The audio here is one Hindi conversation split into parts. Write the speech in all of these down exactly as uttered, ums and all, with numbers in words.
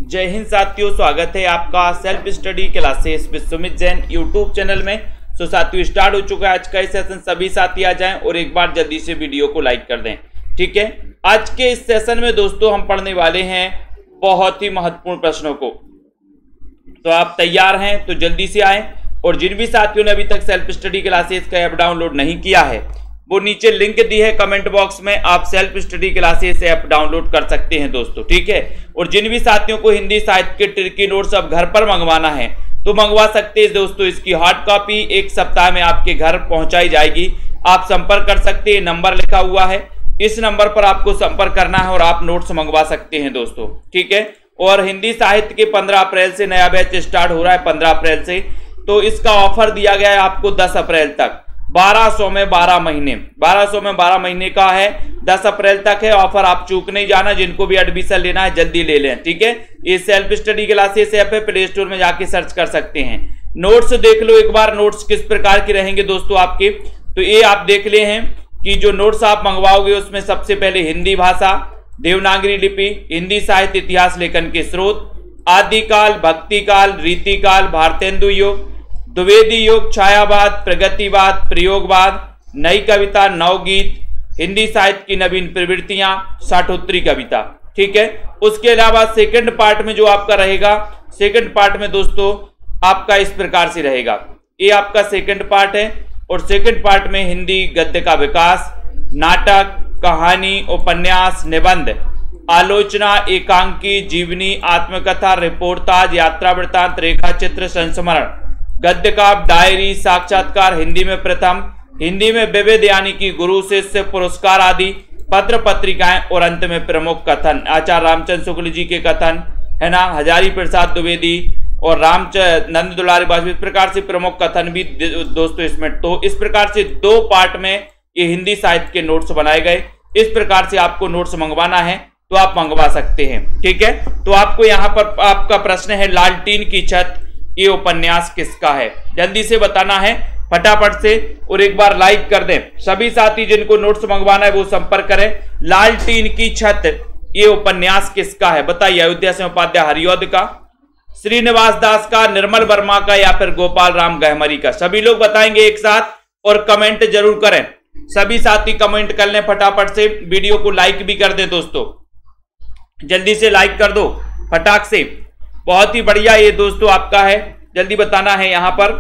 जय हिंद साथियों, स्वागत है आपका self study classes with Sumit Jain YouTube channel में। सो साथियों, स्टार्ट हो चुका है आज का सेशन। सभी साथी आ जाएं और एक बार जल्दी से वीडियो को लाइक कर दें, ठीक है। आज के इस सेशन में दोस्तों हम पढ़ने वाले हैं बहुत ही महत्वपूर्ण प्रश्नों को। तो आप तैयार हैं तो जल्दी से आएं। और जिन भी साथियों ने अभी तक सेल्फ स्टडी क्लासेस का ऐप डाउनलोड नहीं किया है, वो नीचे लिंक दी है कमेंट बॉक्स में, आप self study classes app download कर सकते हैं दोस्तों, ठीक है। और जिन भी साथियों को हिंदी साहित्य के ट्रिकी नोट्स अब घर पर मंगवाना है तो मंगवा सकते हैं दोस्तों। इसकी हार्ड कॉपी एक सप्ताह में आपके घर पहुंचाई जाएगी। आप संपर्क कर सकते हैं, नंबर लिखा हुआ है, इस नंबर पर आपको संपर्क करना है और आप नोट्स मंगवा सकते हैं दोस्तों, ठीक है। और हिंदी साहित्य के पंद्रह अप्रैल से नया बैच स्टार्ट हो रहा है, पंद्रह अप्रैल से। तो इसका ऑफर दिया गया है आपको दस अप्रैल तक, बारह सौ में बारह महीने, बारह सौ में बारह महीने का है, दस अप्रैल तक है ऑफर। आप चूक नहीं जाना, जिनको भी एडमिशन लेना है जल्दी ले लें, ठीक है। ये सेल्फ स्टडी क्लासेस ऐप है, प्ले स्टोर में जाके सर्च कर सकते हैं। नोट्स देख लो एक बार, नोट्स किस प्रकार के रहेंगे दोस्तों आपके। तो ये आप देख ले हैं कि जो नोट्स आप मंगवाओगे उसमें सबसे पहले हिंदी भाषा, देवनागरी लिपि, हिंदी साहित्य इतिहास लेखन के स्रोत, आदिकाल, भक्तिकाल, रीतिकाल, भारतेंदु युग, द्विवेदी युग, छायावाद, प्रगतिवाद, प्रयोगवाद, नई कविता, नवगीत, हिंदी साहित्य की नवीन प्रवृत्तियां, साठोत्तरी कविता, ठीक है। उसके अलावा सेकंड पार्ट में जो आपका रहेगा, सेकंड पार्ट में दोस्तों आपका इस प्रकार से रहेगा। ये आपका सेकंड पार्ट है और सेकंड पार्ट में हिंदी गद्य का विकास, नाटक, कहानी, उपन्यास, निबंध, आलोचना, एकांकी, जीवनी, आत्मकथा, रिपोर्टाज, यात्रा वृत्तांत, रेखा चित्र, संस्मरण, गद्य काव्य, डायरी, साक्षात्कार, हिंदी में प्रथम, हिंदी में विविध यानी कि गुरु शिष्य पुरस्कार आदि, पत्र पत्रिकाएं और अंत में प्रमुख कथन, आचार्य रामचंद्र शुक्ल जी के कथन है ना, हजारी प्रसाद द्विवेदी और रामचंद्र नंद दुलारी वाजपेयी, इस प्रकार से प्रमुख कथन भी दोस्तों इसमें। तो इस प्रकार से दो पार्ट में ये हिंदी साहित्य के नोट्स बनाए गए। इस प्रकार से आपको नोट्स मंगवाना है तो आप मंगवा सकते हैं, ठीक है। तो आपको यहाँ पर आपका प्रश्न है, लालटीन की छत ये उपन्यास किसका है? जल्दी से बताना है फटाफट से और एक बार लाइक कर दें। सभी साथी जिनको नोट्स मंगवाना है वो संपर्क करें। लालटीन की छत ये उपन्यास किसका है? बताइए। अयोध्या सिंह उपाध्याय हरिऔध का, श्रीनिवास दास का, निर्मल वर्मा का या फिर गोपाल राम गहमरी का? सभी लोग बताएंगे एक साथ और कमेंट जरूर करें। सभी साथी कमेंट कर लें फटाफट से, वीडियो को लाइक भी कर दें दोस्तों, जल्दी से लाइक कर दो फटाक से। बहुत ही बढ़िया, ये दोस्तों आपका है, जल्दी बताना है यहां पर।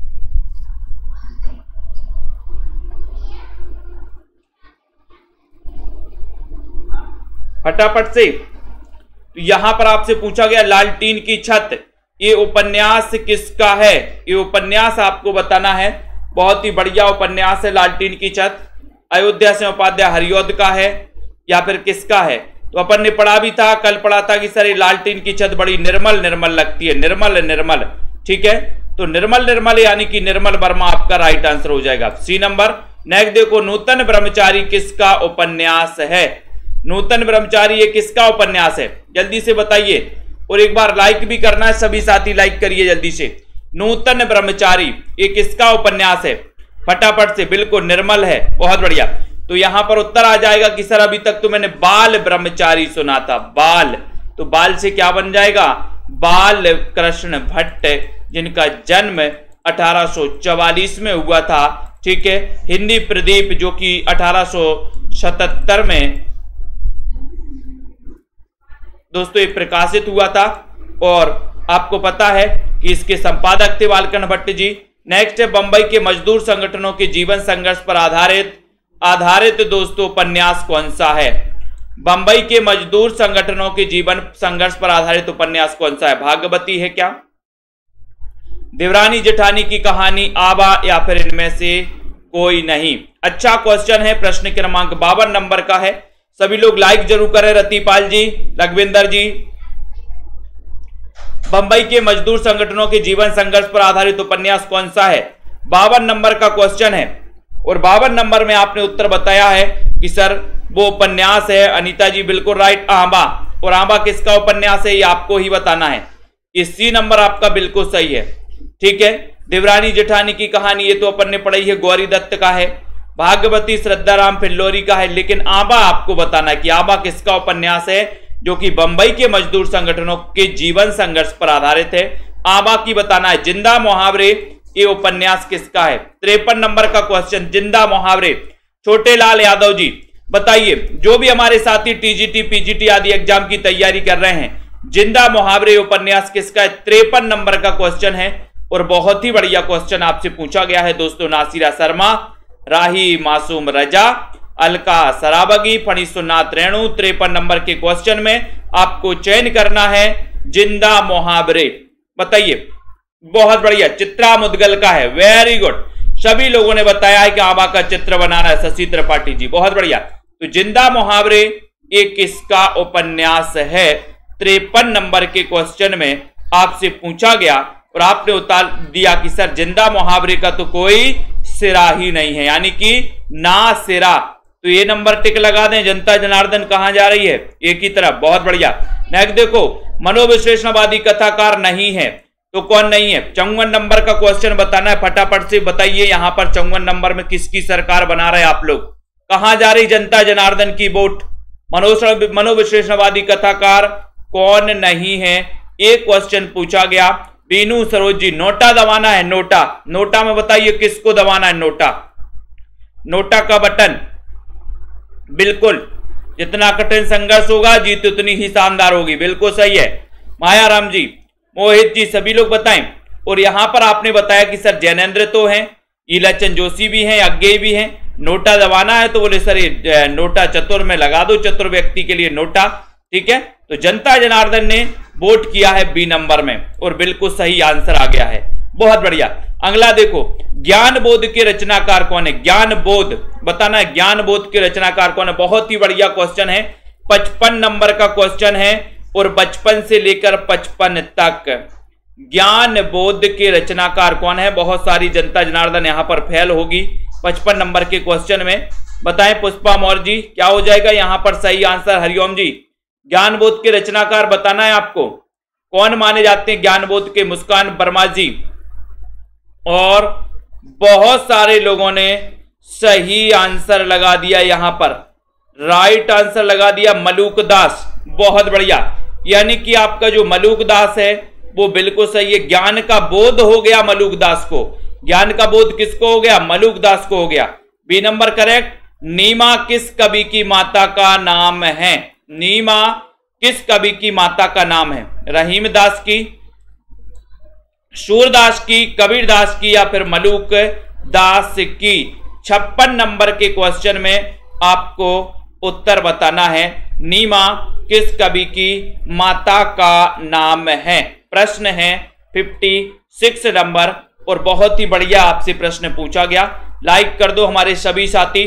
फटाफट से। तो यहां पर आपसे पूछा गया लालटीन की छत ये उपन्यास किसका है? ये उपन्यास आपको बताना है। बहुत ही बढ़िया उपन्यास है लालटीन की छत। अयोध्या सिंह उपाध्याय हरिऔध का है या फिर किसका है? तो अपन ने पढ़ा भी था, कल पढ़ा था कि सर ये लालटीन की छत बड़ी निर्मल निर्मल लगती है, निर्मल निर्मल, ठीक है। तो निर्मल निर्मल यानी कि निर्मल वर्मा आपका राइट आंसर हो जाएगा, सी नंबर। नेक्स्ट देखो, नूतन ब्रह्मचारी किसका उपन्यास है? नूतन ब्रह्मचारी ये किसका उपन्यास है? जल्दी से बताइए और एक बार लाइक भी करना है, सभी साथी लाइक करिए जल्दी से। नूतन ब्रह्मचारी ये किसका उपन्यास है? फटाफट से। बिल्कुल निर्मल है, बहुत बढ़िया। तो यहां पर उत्तर आ जाएगा कि सर अभी तक तो मैंने बाल ब्रह्मचारी सुना था, बाल। तो बाल से क्या बन जाएगा? बाल कृष्ण भट्ट, जिनका जन्म अठारह सौ चवालीस में हुआ था, ठीक है। हिंदी प्रदीप जो कि अठारह सौ सतहत्तर में दोस्तों ये प्रकाशित हुआ था और आपको पता है कि इसके संपादक थे बालकृष्ण भट्ट जी। नेक्स्ट है, बंबई के मजदूर संगठनों के जीवन संघर्ष पर आधारित आधारित दोस्तों उपन्यास कौन सा है? बंबई के मजदूर संगठनों के जीवन संघर्ष पर आधारित उपन्यास कौन सा है? भागवती है क्या? देवरानी जेठानी की कहानी, आबा या फिर इनमें से कोई नहीं? अच्छा क्वेश्चन है, प्रश्न क्रमांक बावन नंबर का है। सभी लोग लाइक जरूर करें। रतिपाल जी, लखविंदर जी, बंबई के मजदूर संगठनों के जीवन संघर्ष पर आधारित उपन्यास कौन सा है? बावन नंबर का क्वेश्चन है और बावन नंबर में आपने उत्तर बताया है कि सर वो उपन्यास है, अनीता जी बिल्कुल राइट, आंबा। और आंबा किसका उपन्यास है ये आपको ही बताना है। ये सी नंबर आपका बिल्कुल सही है, ठीक है। देवरानी जेठानी की कहानी ये तो अपन ने पढ़ी है, गौरी दत्त का है। भागवती श्रद्धाराम फिल्लोरी का है, लेकिन आंबा आपको बताना है कि आंबा किसका उपन्यास है। जो कि बंबई के मजदूर संगठनों के जीवन संघर्ष पर आधारित है। आबा की बताना है जिंदा मुहावरे ये उपन्यास किसका है। तिरपन नंबर का क्वेश्चन, जिंदा मुहावरे, छोटे लाल यादव जी बताइए। जो भी हमारे साथी टीजीटी पीजीटी आदि एग्जाम की तैयारी कर रहे हैं, जिंदा मुहावरे उपन्यास किसका है। तिरपन नंबर का क्वेश्चन है और बहुत ही बढ़िया क्वेश्चन आपसे पूछा गया है दोस्तों। नासिरा शर्मा, राही मासूम रजा, अलका सराबगी, फणीसुनाथ रेणु। तिरपन नंबर के क्वेश्चन में आपको चयन करना है जिंदा मुहावरे। बताइए, बहुत बढ़िया, चित्रा मुदगल का है, वेरी गुड। सभी लोगों ने बताया है कि आबा का चित्र बनाना है, शशि त्रिपाठी जी, बहुत बढ़िया। तो जिंदा मुहावरे ये किसका उपन्यास है। तिरपन नंबर के क्वेश्चन में आपसे पूछा गया और आपने उतार दिया कि सर जिंदा मुहावरे का तो कोई सिरा ही नहीं है, यानी कि ना सिरा। तो ये नंबर टिक लगा दें। जनता जनार्दन कहां जा रही है, एक ही तरफ, बहुत बढ़िया। नेक्स्ट देखो, मनोविश्लेषणवादी कथाकार नहीं है तो कौन नहीं है। चौवन नंबर का क्वेश्चन बताना है, फटाफट से बताइए। यहां पर चौवन नंबर में किसकी सरकार बना रहे आप लोग, कहां जा रही जनता जनार्दन की वोट। मनोविश्लेषणवादी कथाकार कौन नहीं है, एक क्वेश्चन पूछा गया। बीनू सरोज जी, नोटा दबाना है, नोटा। नोटा में बताइए किसको दबाना है, नोटा। नोटा का बटन, बिल्कुल। जितना कठिन संघर्ष होगा जीत उतनी ही शानदार होगी, बिल्कुल सही है। मायाराम जी, मोहित जी, सभी लोग बताएं। और यहां पर आपने बताया कि सर जैनेन्द्र तो हैं, ईलाचंद जोशी भी हैं, अज्ञेय भी हैं। नोटा दबाना है तो बोले सर ये नोटा चतुर में लगा दो, चतुर व्यक्ति के लिए नोटा, ठीक है। तो जनता जनार्दन ने वोट किया है बी नंबर में और बिल्कुल सही आंसर आ गया है, बहुत बढ़िया। अगला देखो, ज्ञान बोध के रचनाकार कौन है। ज्ञान बोध बताना है, ज्ञान बोध के रचनाकार कौन है। बहुत ही बढ़िया क्वेश्चन है, पचपन नंबर का क्वेश्चन है और बचपन से लेकर पचपन तक ज्ञान बोध के रचनाकार कौन है। बहुत सारी जनता जनार्दन यहां पर फेल होगी पचपन नंबर के क्वेश्चन में। बताएं पुष्पा मौर्य जी, क्या हो जाएगा यहां पर सही आंसर। हरिओम जी, ज्ञान बोध के रचनाकार बताना है आपको, कौन माने जाते हैं ज्ञान बोध के। मुस्कान वर्मा जी, और बहुत सारे लोगों ने सही आंसर लगा दिया, यहां पर राइट आंसर लगा दिया मलूक दास, बहुत बढ़िया। यानी कि आपका जो मलूक दास है वो बिल्कुल सही है। ज्ञान का बोध हो गया मलूक दास को, ज्ञान का बोध किसको हो गया, मलूक दास को हो गया। B number correct. नीमा किस कवि की माता का नाम है। नीमा किस कवि की माता का नाम है। रहीम दास की, सूरदास की, कबीर दास की, या फिर मलूक दास की। छप्पन नंबर के क्वेश्चन में आपको उत्तर बताना है, नीमा किस कवि की माता का नाम है। प्रश्न है छप्पन नंबर और बहुत ही बढ़िया आपसे प्रश्न पूछा गया। लाइक कर दो हमारे सभी साथी।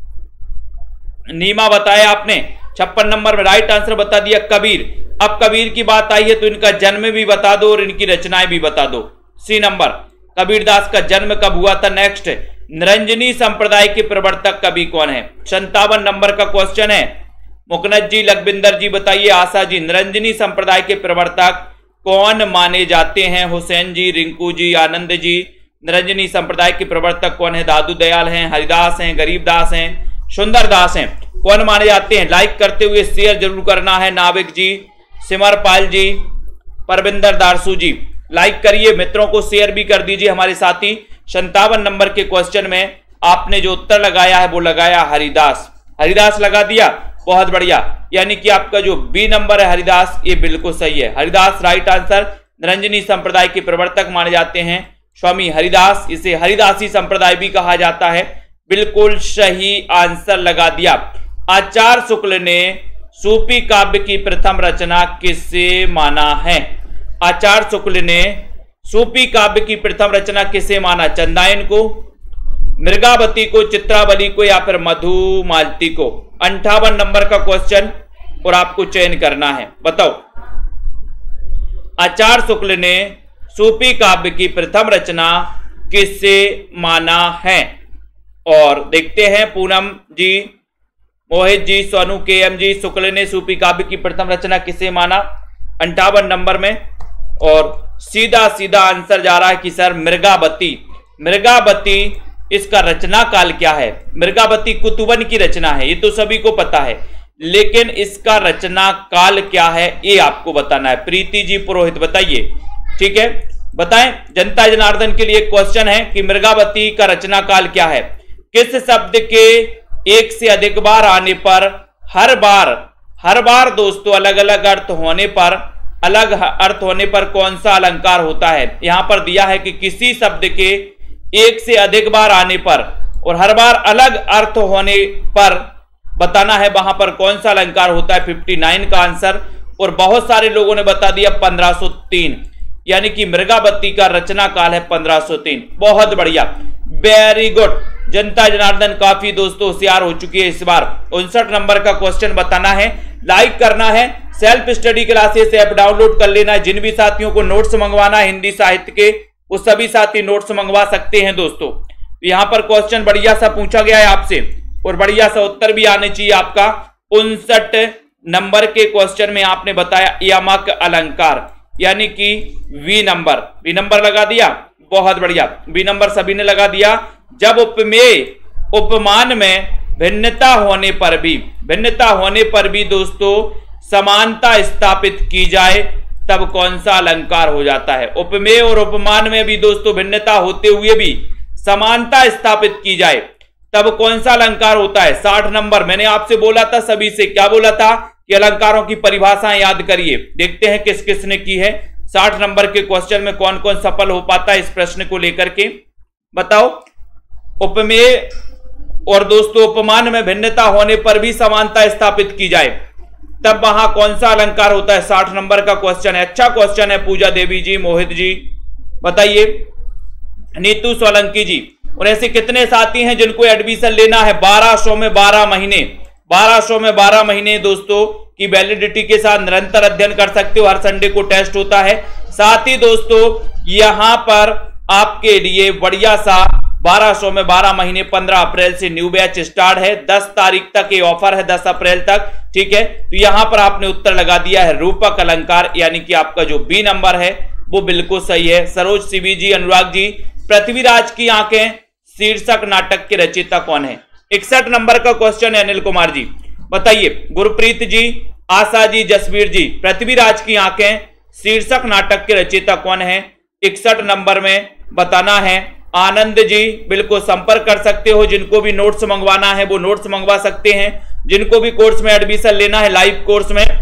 नीमा बताया आपने, छप्पन नंबर में राइट आंसर बता दिया कबीर। अब कबीर की बात आई है तो इनका जन्म भी बता दो और इनकी रचनाएं भी बता दो। सी नंबर, कबीर दास का जन्म कब हुआ था। नेक्स्ट, निरंजनी संप्रदाय के प्रवर्तक कवि कौन है। संतावन नंबर का क्वेश्चन है। मुकनद जी, लखविंदर जी बताइए। आशा जी, निरंजनी संप्रदाय के प्रवर्तक कौन माने जाते हैं। हुसैन जी, रिंकू जी, आनंद जी, निरंजनी संप्रदाय के प्रवर्तक कौन है। दादू दयाल हैं, हरिदास हैं, गरीबदास हैं, सुंदर दास हैं, कौन माने जाते हैं। लाइक करते हुए शेयर जरूर करना है। नाविक जी, सिमरपाल जी, परविंदर दारसू जी, लाइक करिए, मित्रों को शेयर भी कर दीजिए हमारे साथी। संतावन नंबर के क्वेश्चन में आपने जो उत्तर लगाया है वो लगाया हरिदास। हरिदास लगा दिया, बहुत बढ़िया। यानी कि आपका जो बी नंबर है हरिदास, ये बिल्कुल सही है। Haridas right answer. निरंजनी संप्रदाय के प्रवर्तक माने जाते हैं स्वामी हरिदास, इसे हरिदासी संप्रदाय भी कहा जाता है। बिल्कुल सही आंसर लगा दिया। आचार्य शुक्ल ने सूफी काव्य की प्रथम रचना किसे माना है। आचार्य शुक्ल ने सूफी काव्य की प्रथम रचना किसे माना। चंदायन को, मृगावती को, चित्रावली को, या फिर मधुमालती को। अंठावन नंबर का क्वेश्चन और आपको चयन करना है, बताओ। आचार्य शुक्ल ने सूफी काव्य की प्रथम रचना किसे माना है। और देखते हैं पूनम जी, मोहित जी, सोनू, के एम जी, शुक्ल ने सूफी काव्य की प्रथम रचना किसे माना अंठावन नंबर में। और सीधा सीधा आंसर जा रहा है कि सर मृगावती। मृगावती इसका रचना काल क्या है। मृगावती कुतुबन की रचना है, ये तो सभी को पता है। लेकिन इसका रचना काल क्या है ये आपको बताना है। प्रीति जी पुरोहित बताइए, ठीक है, बताएं। जनता जनार्दन के लिए एक क्वेश्चन है कि मृगावती का रचना काल क्या है। किस शब्द के एक से अधिक बार आने पर हर बार हर बार दोस्तों अलग अलग अर्थ होने पर अलग अर्थ होने पर कौन सा अलंकार होता है। यहां पर दिया है कि किसी शब्द के एक से अधिक बार आने पर और हर बार अलग अर्थ होने पर बताना है वहां पर कौन सा अलंकार होता है। उनसठ का आंसर, और बहुत सारे लोगों ने बता दिया पंद्रह सौ तीन, यानी कि मृगावती का रचना काल है पंद्रह सौ तीन। बहुत बढ़िया, वेरी गुड। जनता जनार्दन काफी दोस्तों होशियार हो चुकी है इस बार। उनसठ नंबर का क्वेश्चन बताना है, लाइक करना है, self study classes app download कर लेना है। जिन भी साथियों को नोट्स मंगवाना है हिंदी साहित्य के, वो सभी साथी नोट्स मंगवा सकते हैं दोस्तों। यहां पर क्वेश्चन बढ़िया सा पूछा गया है आपसे और बढ़िया सा उत्तर भी आने चाहिए आपका। उनसठ नंबर के क्वेश्चन में आपने बताया यमक अलंकार, यानी कि वी नंबर। वी नंबर लगा दिया, बहुत बढ़िया, वी नंबर सभी ने लगा दिया। जब उपमेय उपमान में भिन्नता होने पर भी भिन्नता होने पर भी दोस्तों समानता स्थापित की जाए तब कौन सा अलंकार हो जाता है। उपमेय और उपमान में भी दोस्तों भिन्नता होते हुए भी समानता स्थापित की जाए तब कौन सा अलंकार होता है। साठ नंबर मैंने आपसे बोला था, सभी से क्या बोला था कि अलंकारों की परिभाषाएं याद करिए। देखते हैं किस किस ने की है। साठ नंबर के क्वेश्चन में कौन कौन सफल हो पाता है इस प्रश्न को लेकर के बताओ। उपमेय और दोस्तों उपमान में भिन्नता होने पर भी समानता स्थापित की जाए तब वहां कौन सा अलंकार होता है। साठ नंबर का क्वेश्चन है, अच्छा क्वेश्चन है। पूजा देवी जी, मोहित जी बताइए, नीतू सोलंकी जी। और ऐसे कितने साथी हैं जिनको एडमिशन लेना है बारह सौ में बारह महीने बारह सौ में बारह महीने दोस्तों की वैलिडिटी के साथ निरंतर अध्ययन कर सकते हो। हर संडे को टेस्ट होता है। साथ ही दोस्तों यहां पर आपके लिए बढ़िया सा बारह सौ में बारह महीने पंद्रह अप्रैल से न्यू बैच स्टार्ट है। दस तारीख तक ये ऑफर है, दस अप्रैल तक, ठीक है। तो यहां पर आपने उत्तर लगा दिया है रूपक अलंकार, यानी कि आपका जो बी नंबर है वो बिल्कुल सही है। सरोज सीबी जी, अनुराग जी, पृथ्वीराज की आंखें शीर्षक नाटक के रचयिता कौन है। इकसठ नंबर का क्वेश्चन है, अनिल कुमार जी बताइए। गुरप्रीत जी, आशा जी, जसवीर जी, पृथ्वीराज की आंखें शीर्षक नाटक के रचयिता कौन है। इकसठ नंबर में बताना है। आनंद जी बिल्कुल संपर्क कर सकते हो। जिनको भी नोट्स मंगवाना है वो नोट्स मंगवा सकते हैं। जिनको भी कोर्स में एडमिशन लेना है लाइव कोर्स में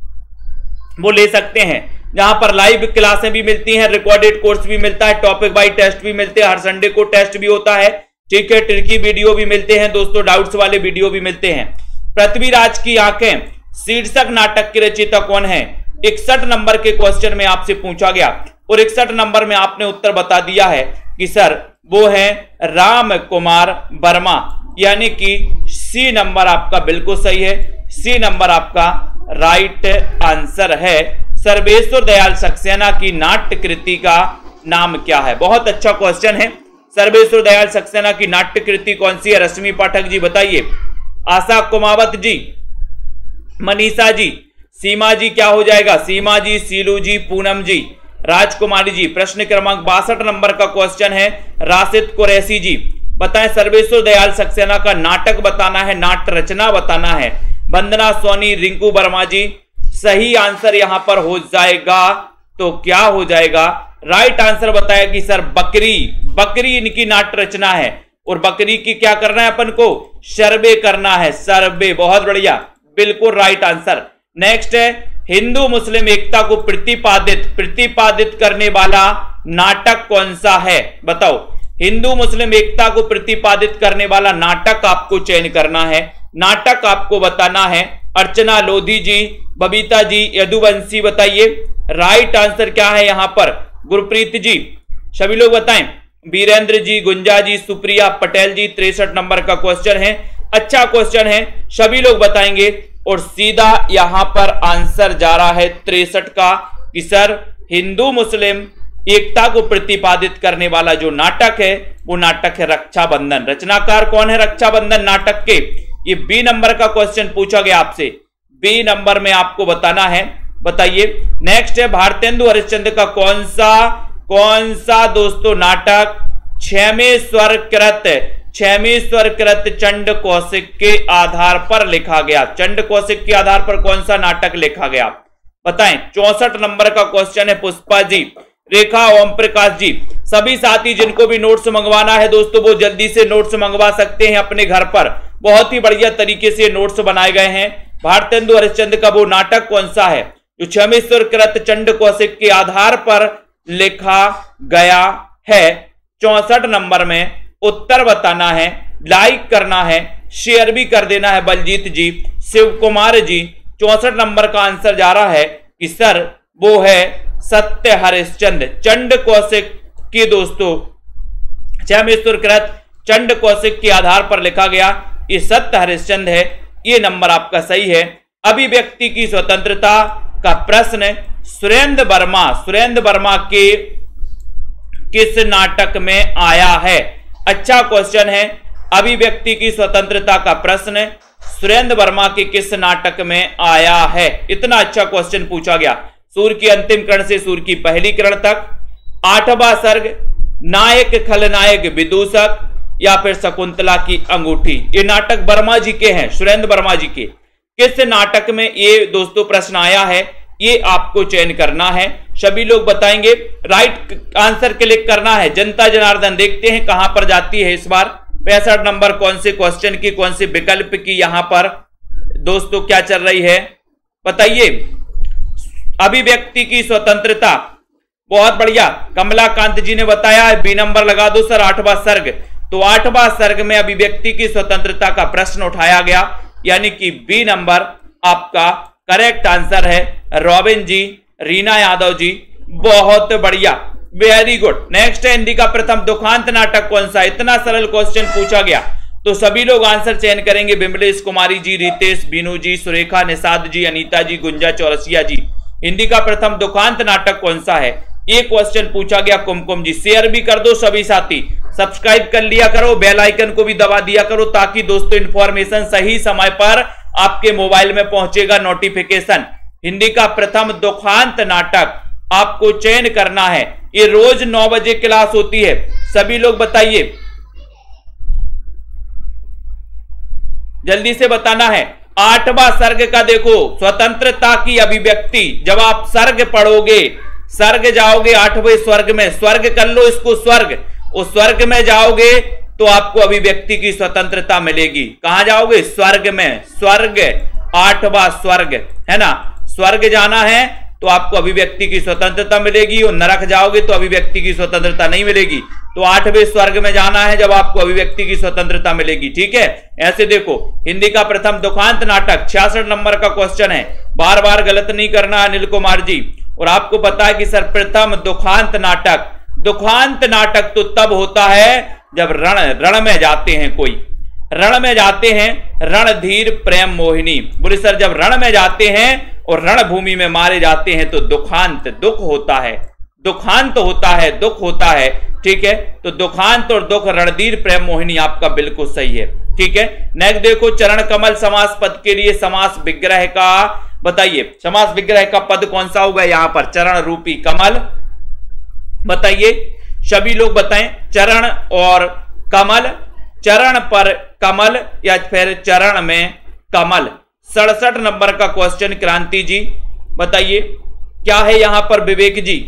वो ले सकते हैं, जहां पर लाइव क्लासें भी मिलती हैं, रिकॉर्डेड कोर्स भी मिलता है, टॉपिक बाई टेस्ट भी मिलते हैं, हर संडे को टेस्ट भी होता है, ठीक है। ट्रिकी वीडियो भी मिलते हैं दोस्तों, डाउट्स वाले वीडियो भी मिलते हैं। पृथ्वीराज की आंखें शीर्षक नाटक के रचयिता कौन है, इकसठ नंबर के क्वेश्चन में आपसे पूछा गया और इकसठ नंबर में आपने उत्तर बता दिया है कि सर वो है राम कुमार वर्मा, यानी कि सी नंबर आपका बिल्कुल सही है। सी नंबर आपका राइट आंसर है। सर्वेश्वर दयाल सक्सेना की नाट्य कृति का नाम क्या है। बहुत अच्छा क्वेश्चन है। सर्वेश्वर दयाल सक्सेना की नाट्य कृति कौन सी है। रश्मि पाठक जी बताइए, आशा कुमावत जी, मनीषा जी, सीमा जी क्या हो जाएगा, सीमा जी, सीलू जी, पूनम जी, राजकुमारी जी। प्रश्न क्रमांक बासठ नंबर का क्वेश्चन है, राशिद कुरैशी जी बताएं। सर्वेश्वर दयाल सक्सेना का नाटक बताना है, नाट्य रचना बताना है। वंदना सोनी, रिंकू वर्मा जी, सही आंसर यहां पर हो जाएगा तो क्या हो जाएगा, राइट आंसर बताया कि सर बकरी, बकरी इनकी नाट्य रचना है। और बकरी की क्या करना है अपन को, सर्वे करना है, सर्वे। बहुत बढ़िया, बिल्कुल राइट आंसर। नेक्स्ट है, हिंदू मुस्लिम एकता को प्रतिपादित प्रतिपादित करने वाला नाटक कौन सा है, बताओ। हिंदू मुस्लिम एकता को प्रतिपादित करने वाला नाटक आपको चयन करना है, नाटक आपको बताना है। अर्चना लोधी जी, बबीता जी, यदुवंशी बताइए राइट आंसर क्या है यहां पर। गुरप्रीत जी, सभी लोग बताएं। वीरेंद्र जी, गुंजा जी, सुप्रिया पटेल जी, तिरसठ नंबर का क्वेश्चन है, अच्छा क्वेश्चन है, सभी लोग बताएंगे। और सीधा यहां पर आंसर जा रहा है तिरसठ का कि सर हिंदू मुस्लिम एकता को प्रतिपादित करने वाला जो नाटक है वो नाटक है रक्षाबंधन। रचनाकार कौन है रक्षाबंधन नाटक के, ये बी नंबर का क्वेश्चन पूछा गया आपसे, बी नंबर में आपको बताना है, बताइए। नेक्स्ट है, भारतेंदु हरिश्चंद्र का कौन सा कौन सा दोस्तों नाटक छवें स्वर कृत छहवीं स्वरकृत चंड कौशिक के आधार पर लिखा गया। चंड कौशिक के आधार पर कौन सा नाटक लिखा गया बताएं। चौसठ नंबर का क्वेश्चन है पुष्पा जी, रेखा, ओम प्रकाश जी। सभी साथी जिनको भी नोट्स मंगवाना है दोस्तों वो जल्दी से नोट्स मंगवा सकते हैं अपने घर पर। बहुत ही बढ़िया तरीके से नोट्स बनाए गए हैं। भारतेंदु हरिश्चंद्र का वो नाटक कौन सा है जो छहवीं स्वरकृत चंड कौशिक के आधार पर लिखा गया है। चौसठ नंबर में उत्तर बताना है, लाइक करना है, शेयर भी कर देना है। बलजीत जी, शिव कुमार जी, चौसठ नंबर का आंसर जा रहा है कि सर वो है सत्य हरिश्चंद्र। चंड कौशिक की दोस्तों छहवीं स्वरकृत चंड कौशिक के आधार पर लिखा गया, ये सत्य हरिश्चंद्र है। ये नंबर आपका सही है। अभिव्यक्ति की स्वतंत्रता का प्रश्न सुरेंद्र वर्मा, सुरेंद्र वर्मा के किस नाटक में आया है। अच्छा क्वेश्चन है। अभिव्यक्ति की स्वतंत्रता का प्रश्न सुरेंद्र वर्मा के किस नाटक में आया है। इतना अच्छा क्वेश्चन पूछा गया। सूर्य की अंतिम किरण से सूर्य की पहली किरण तक, आठवां सर्ग, नायक खलनायक विदूषक या फिर शकुंतला की अंगूठी। ये नाटक वर्मा जी के हैं, सुरेंद्र वर्मा जी के। किस नाटक में ये दोस्तों प्रश्न आया है ये आपको चयन करना है। सभी लोग बताएंगे, राइट आंसर क्लिक करना है। जनता जनार्दन देखते हैं कहां पर जाती है इस बार। पैंसठ नंबर कौन से क्वेश्चन की, कौन से विकल्प की यहां पर दोस्तों क्या चल रही है बताइए। अभिव्यक्ति की स्वतंत्रता, बहुत बढ़िया। कमलाकांत जी ने बताया है बी नंबर लगा दो सर, आठवां सर्ग। तो आठवां सर्ग में अभिव्यक्ति की स्वतंत्रता का प्रश्न उठाया गया, यानी कि बी नंबर आपका करेक्ट आंसर है। रॉबिन जी, रीना यादव जी, बहुत बढ़िया, वेरी गुड। नेक्स्ट है हिंदी का प्रथम दुखांत नाटक कौन सा। इतना सरल क्वेश्चन पूछा गया तो सभी लोग आंसर चयन करेंगे। बिमलेश कुमारी जी, रितेश, बीनू जी, सुरेखा, निषाद जी, अनीता जी, गुंजा चौरसिया जी। हिंदी का प्रथम दुखांत नाटक कौन सा है ये क्वेश्चन पूछा गया। कुमकुम जी, शेयर भी कर दो सभी साथी, सब्सक्राइब कर लिया करो, बेल आइकन को भी दबा दिया करो ताकि दोस्तों इंफॉर्मेशन सही समय पर आपके मोबाइल में पहुंचेगा नोटिफिकेशन। हिंदी का प्रथम दुखांत नाटक आपको चयन करना है। ये रोज नौ बजे क्लास होती है। सभी लोग बताइए, जल्दी से बताना है। आठवां सर्ग का देखो, स्वतंत्रता की अभिव्यक्ति। जब आप सर्ग पढ़ोगे, सर्ग जाओगे आठवें स्वर्ग में, स्वर्ग कर लो इसको स्वर्ग, उस स्वर्ग में जाओगे तो आपको अभिव्यक्ति की स्वतंत्रता मिलेगी। कहां जाओगे? स्वर्ग में। स्वर्ग, आठवां स्वर्ग है ना। स्वर्ग जाना है तो आपको अभिव्यक्ति की स्वतंत्रता मिलेगी, और नरक जाओगे तो अभिव्यक्ति की स्वतंत्रता नहीं मिलेगी। तो आठवें स्वर्ग में जाना है जब आपको अभिव्यक्ति की स्वतंत्रता मिलेगी। ठीक है, ऐसे देखो। हिंदी का प्रथम दुखांत नाटक छियासठ नंबर का क्वेश्चन है। बार बार गलत नहीं करना अनिल कुमार जी। और आपको पता है कि सर प्रथम दुखांत नाटक, दुखांत नाटक तो तब होता है जब रण रण में जाते हैं, कोई रण में जाते हैं, रणधीर प्रेम मोहिनी। बोले सर जब रण में जाते हैं और रणभूमि में मारे जाते हैं तो दुखांत, दुख होता है, दुखांत होता है, दुख होता है। ठीक है, तो दुखांत और दुख, रणधीर प्रेम मोहिनी आपका बिल्कुल सही है। ठीक है, नेक्स्ट देखो, चरण कमल समास पद के लिए समास विग्रह का बताइए। समास विग्रह का पद कौन सा होगा यहां पर? चरण रूपी कमल। बताइए, सभी लोग बताएं। चरण और कमल, चरण पर कमल या फिर चरण में कमल। सड़सठ नंबर का क्वेश्चन क्रांति जी बताइए क्या है यहां पर? विवेक जी,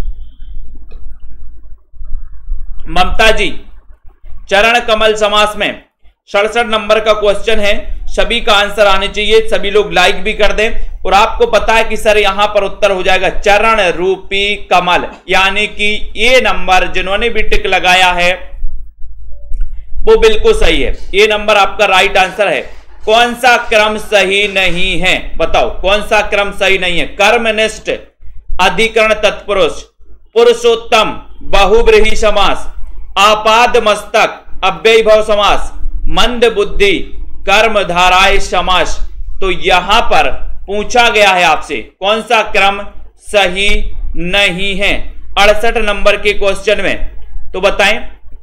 ममता जी, चरण कमल समास में सड़सठ नंबर का क्वेश्चन है। सभी का आंसर आने चाहिए, सभी लोग लाइक भी कर दें। और आपको पता है कि सर यहां पर उत्तर हो जाएगा चरण रूपी कमल, यानी कि ये नंबर जिन्होंने भी टिक लगाया है वो बिल्कुल सही है। ये नंबर आपका राइट आंसर है। कौन सा क्रम सही नहीं है बताओ? कौन सा क्रम सही नहीं है? कर्मनिष्ठ, अधिकरण तत्पुरुष, पुरुषोत्तम, बहुब्रीहि समास, आपाद मस्तक, अव्ययीभाव समास, मंद बुद्धि, कर्मधाराय समास। तो यहां पर पूछा गया है आपसे कौन सा क्रम सही नहीं है अड़सठ नंबर के क्वेश्चन में। तो बताएं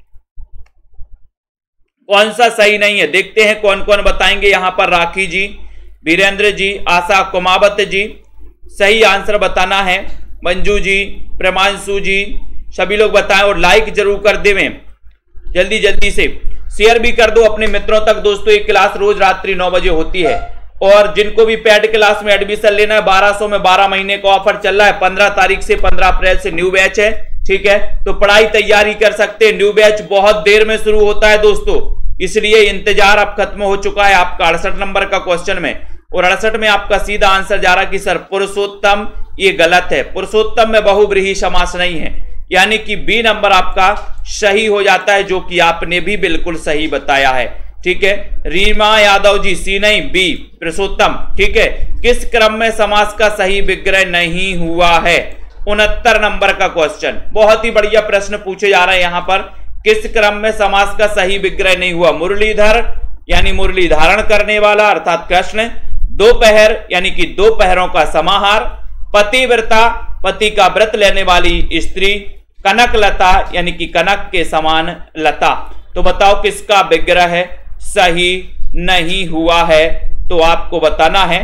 कौन सा सही नहीं है। देखते हैं कौन कौन बताएंगे यहां पर। राखी जी, वीरेंद्र जी, आशा कुमावत जी, सही आंसर बताना है। मंजू जी, प्रेमांशु जी, सभी लोग बताएं और लाइक जरूर कर देवें जल्दी जल्दी से। शेयर भी कर दो अपने मित्रों तक दोस्तों। एक क्लास रोज रात्रि नौ बजे होती है और जिनको भी पेड क्लास में एडमिशन लेना है बारह सौ में बारह महीने का ऑफर चल रहा है। पंद्रह तारीख से पंद्रह अप्रैल से न्यू बैच है, ठीक है, तो पढ़ाई तैयारी कर सकते हैं। न्यू बैच बहुत देर में शुरू होता है दोस्तों, इसलिए इंतजार अब खत्म हो चुका है आपका अड़सठ नंबर का क्वेश्चन में। और अड़सठ में आपका सीधा आंसर जा रहा कि सर पुरुषोत्तम, ये गलत है। पुरुषोत्तम में बहुब्रीहि समास नहीं है, यानी कि बी नंबर आपका सही हो जाता है, जो कि आपने भी बिल्कुल सही बताया है, ठीक है। रीमा यादव जी सी नहीं बी पुरुषोत्तम, ठीक है। किस क्रम में समास का सही विग्रह नहीं हुआ है? उनहत्तर नंबर का क्वेश्चन, बहुत ही बढ़िया प्रश्न पूछे जा रहे हैं यहां पर। किस क्रम में समास का सही विग्रह नहीं हुआ? मुरलीधर यानी मुरली धारण करने वाला अर्थात कृष्ण, दोपहर यानी कि दो पहरों का समाहार, पतिव्रता पति का व्रत लेने वाली स्त्री, कनकलता यानी कि कनक के समान लता। तो बताओ किसका विग्रह सही नहीं हुआ है? तो आपको बताना है,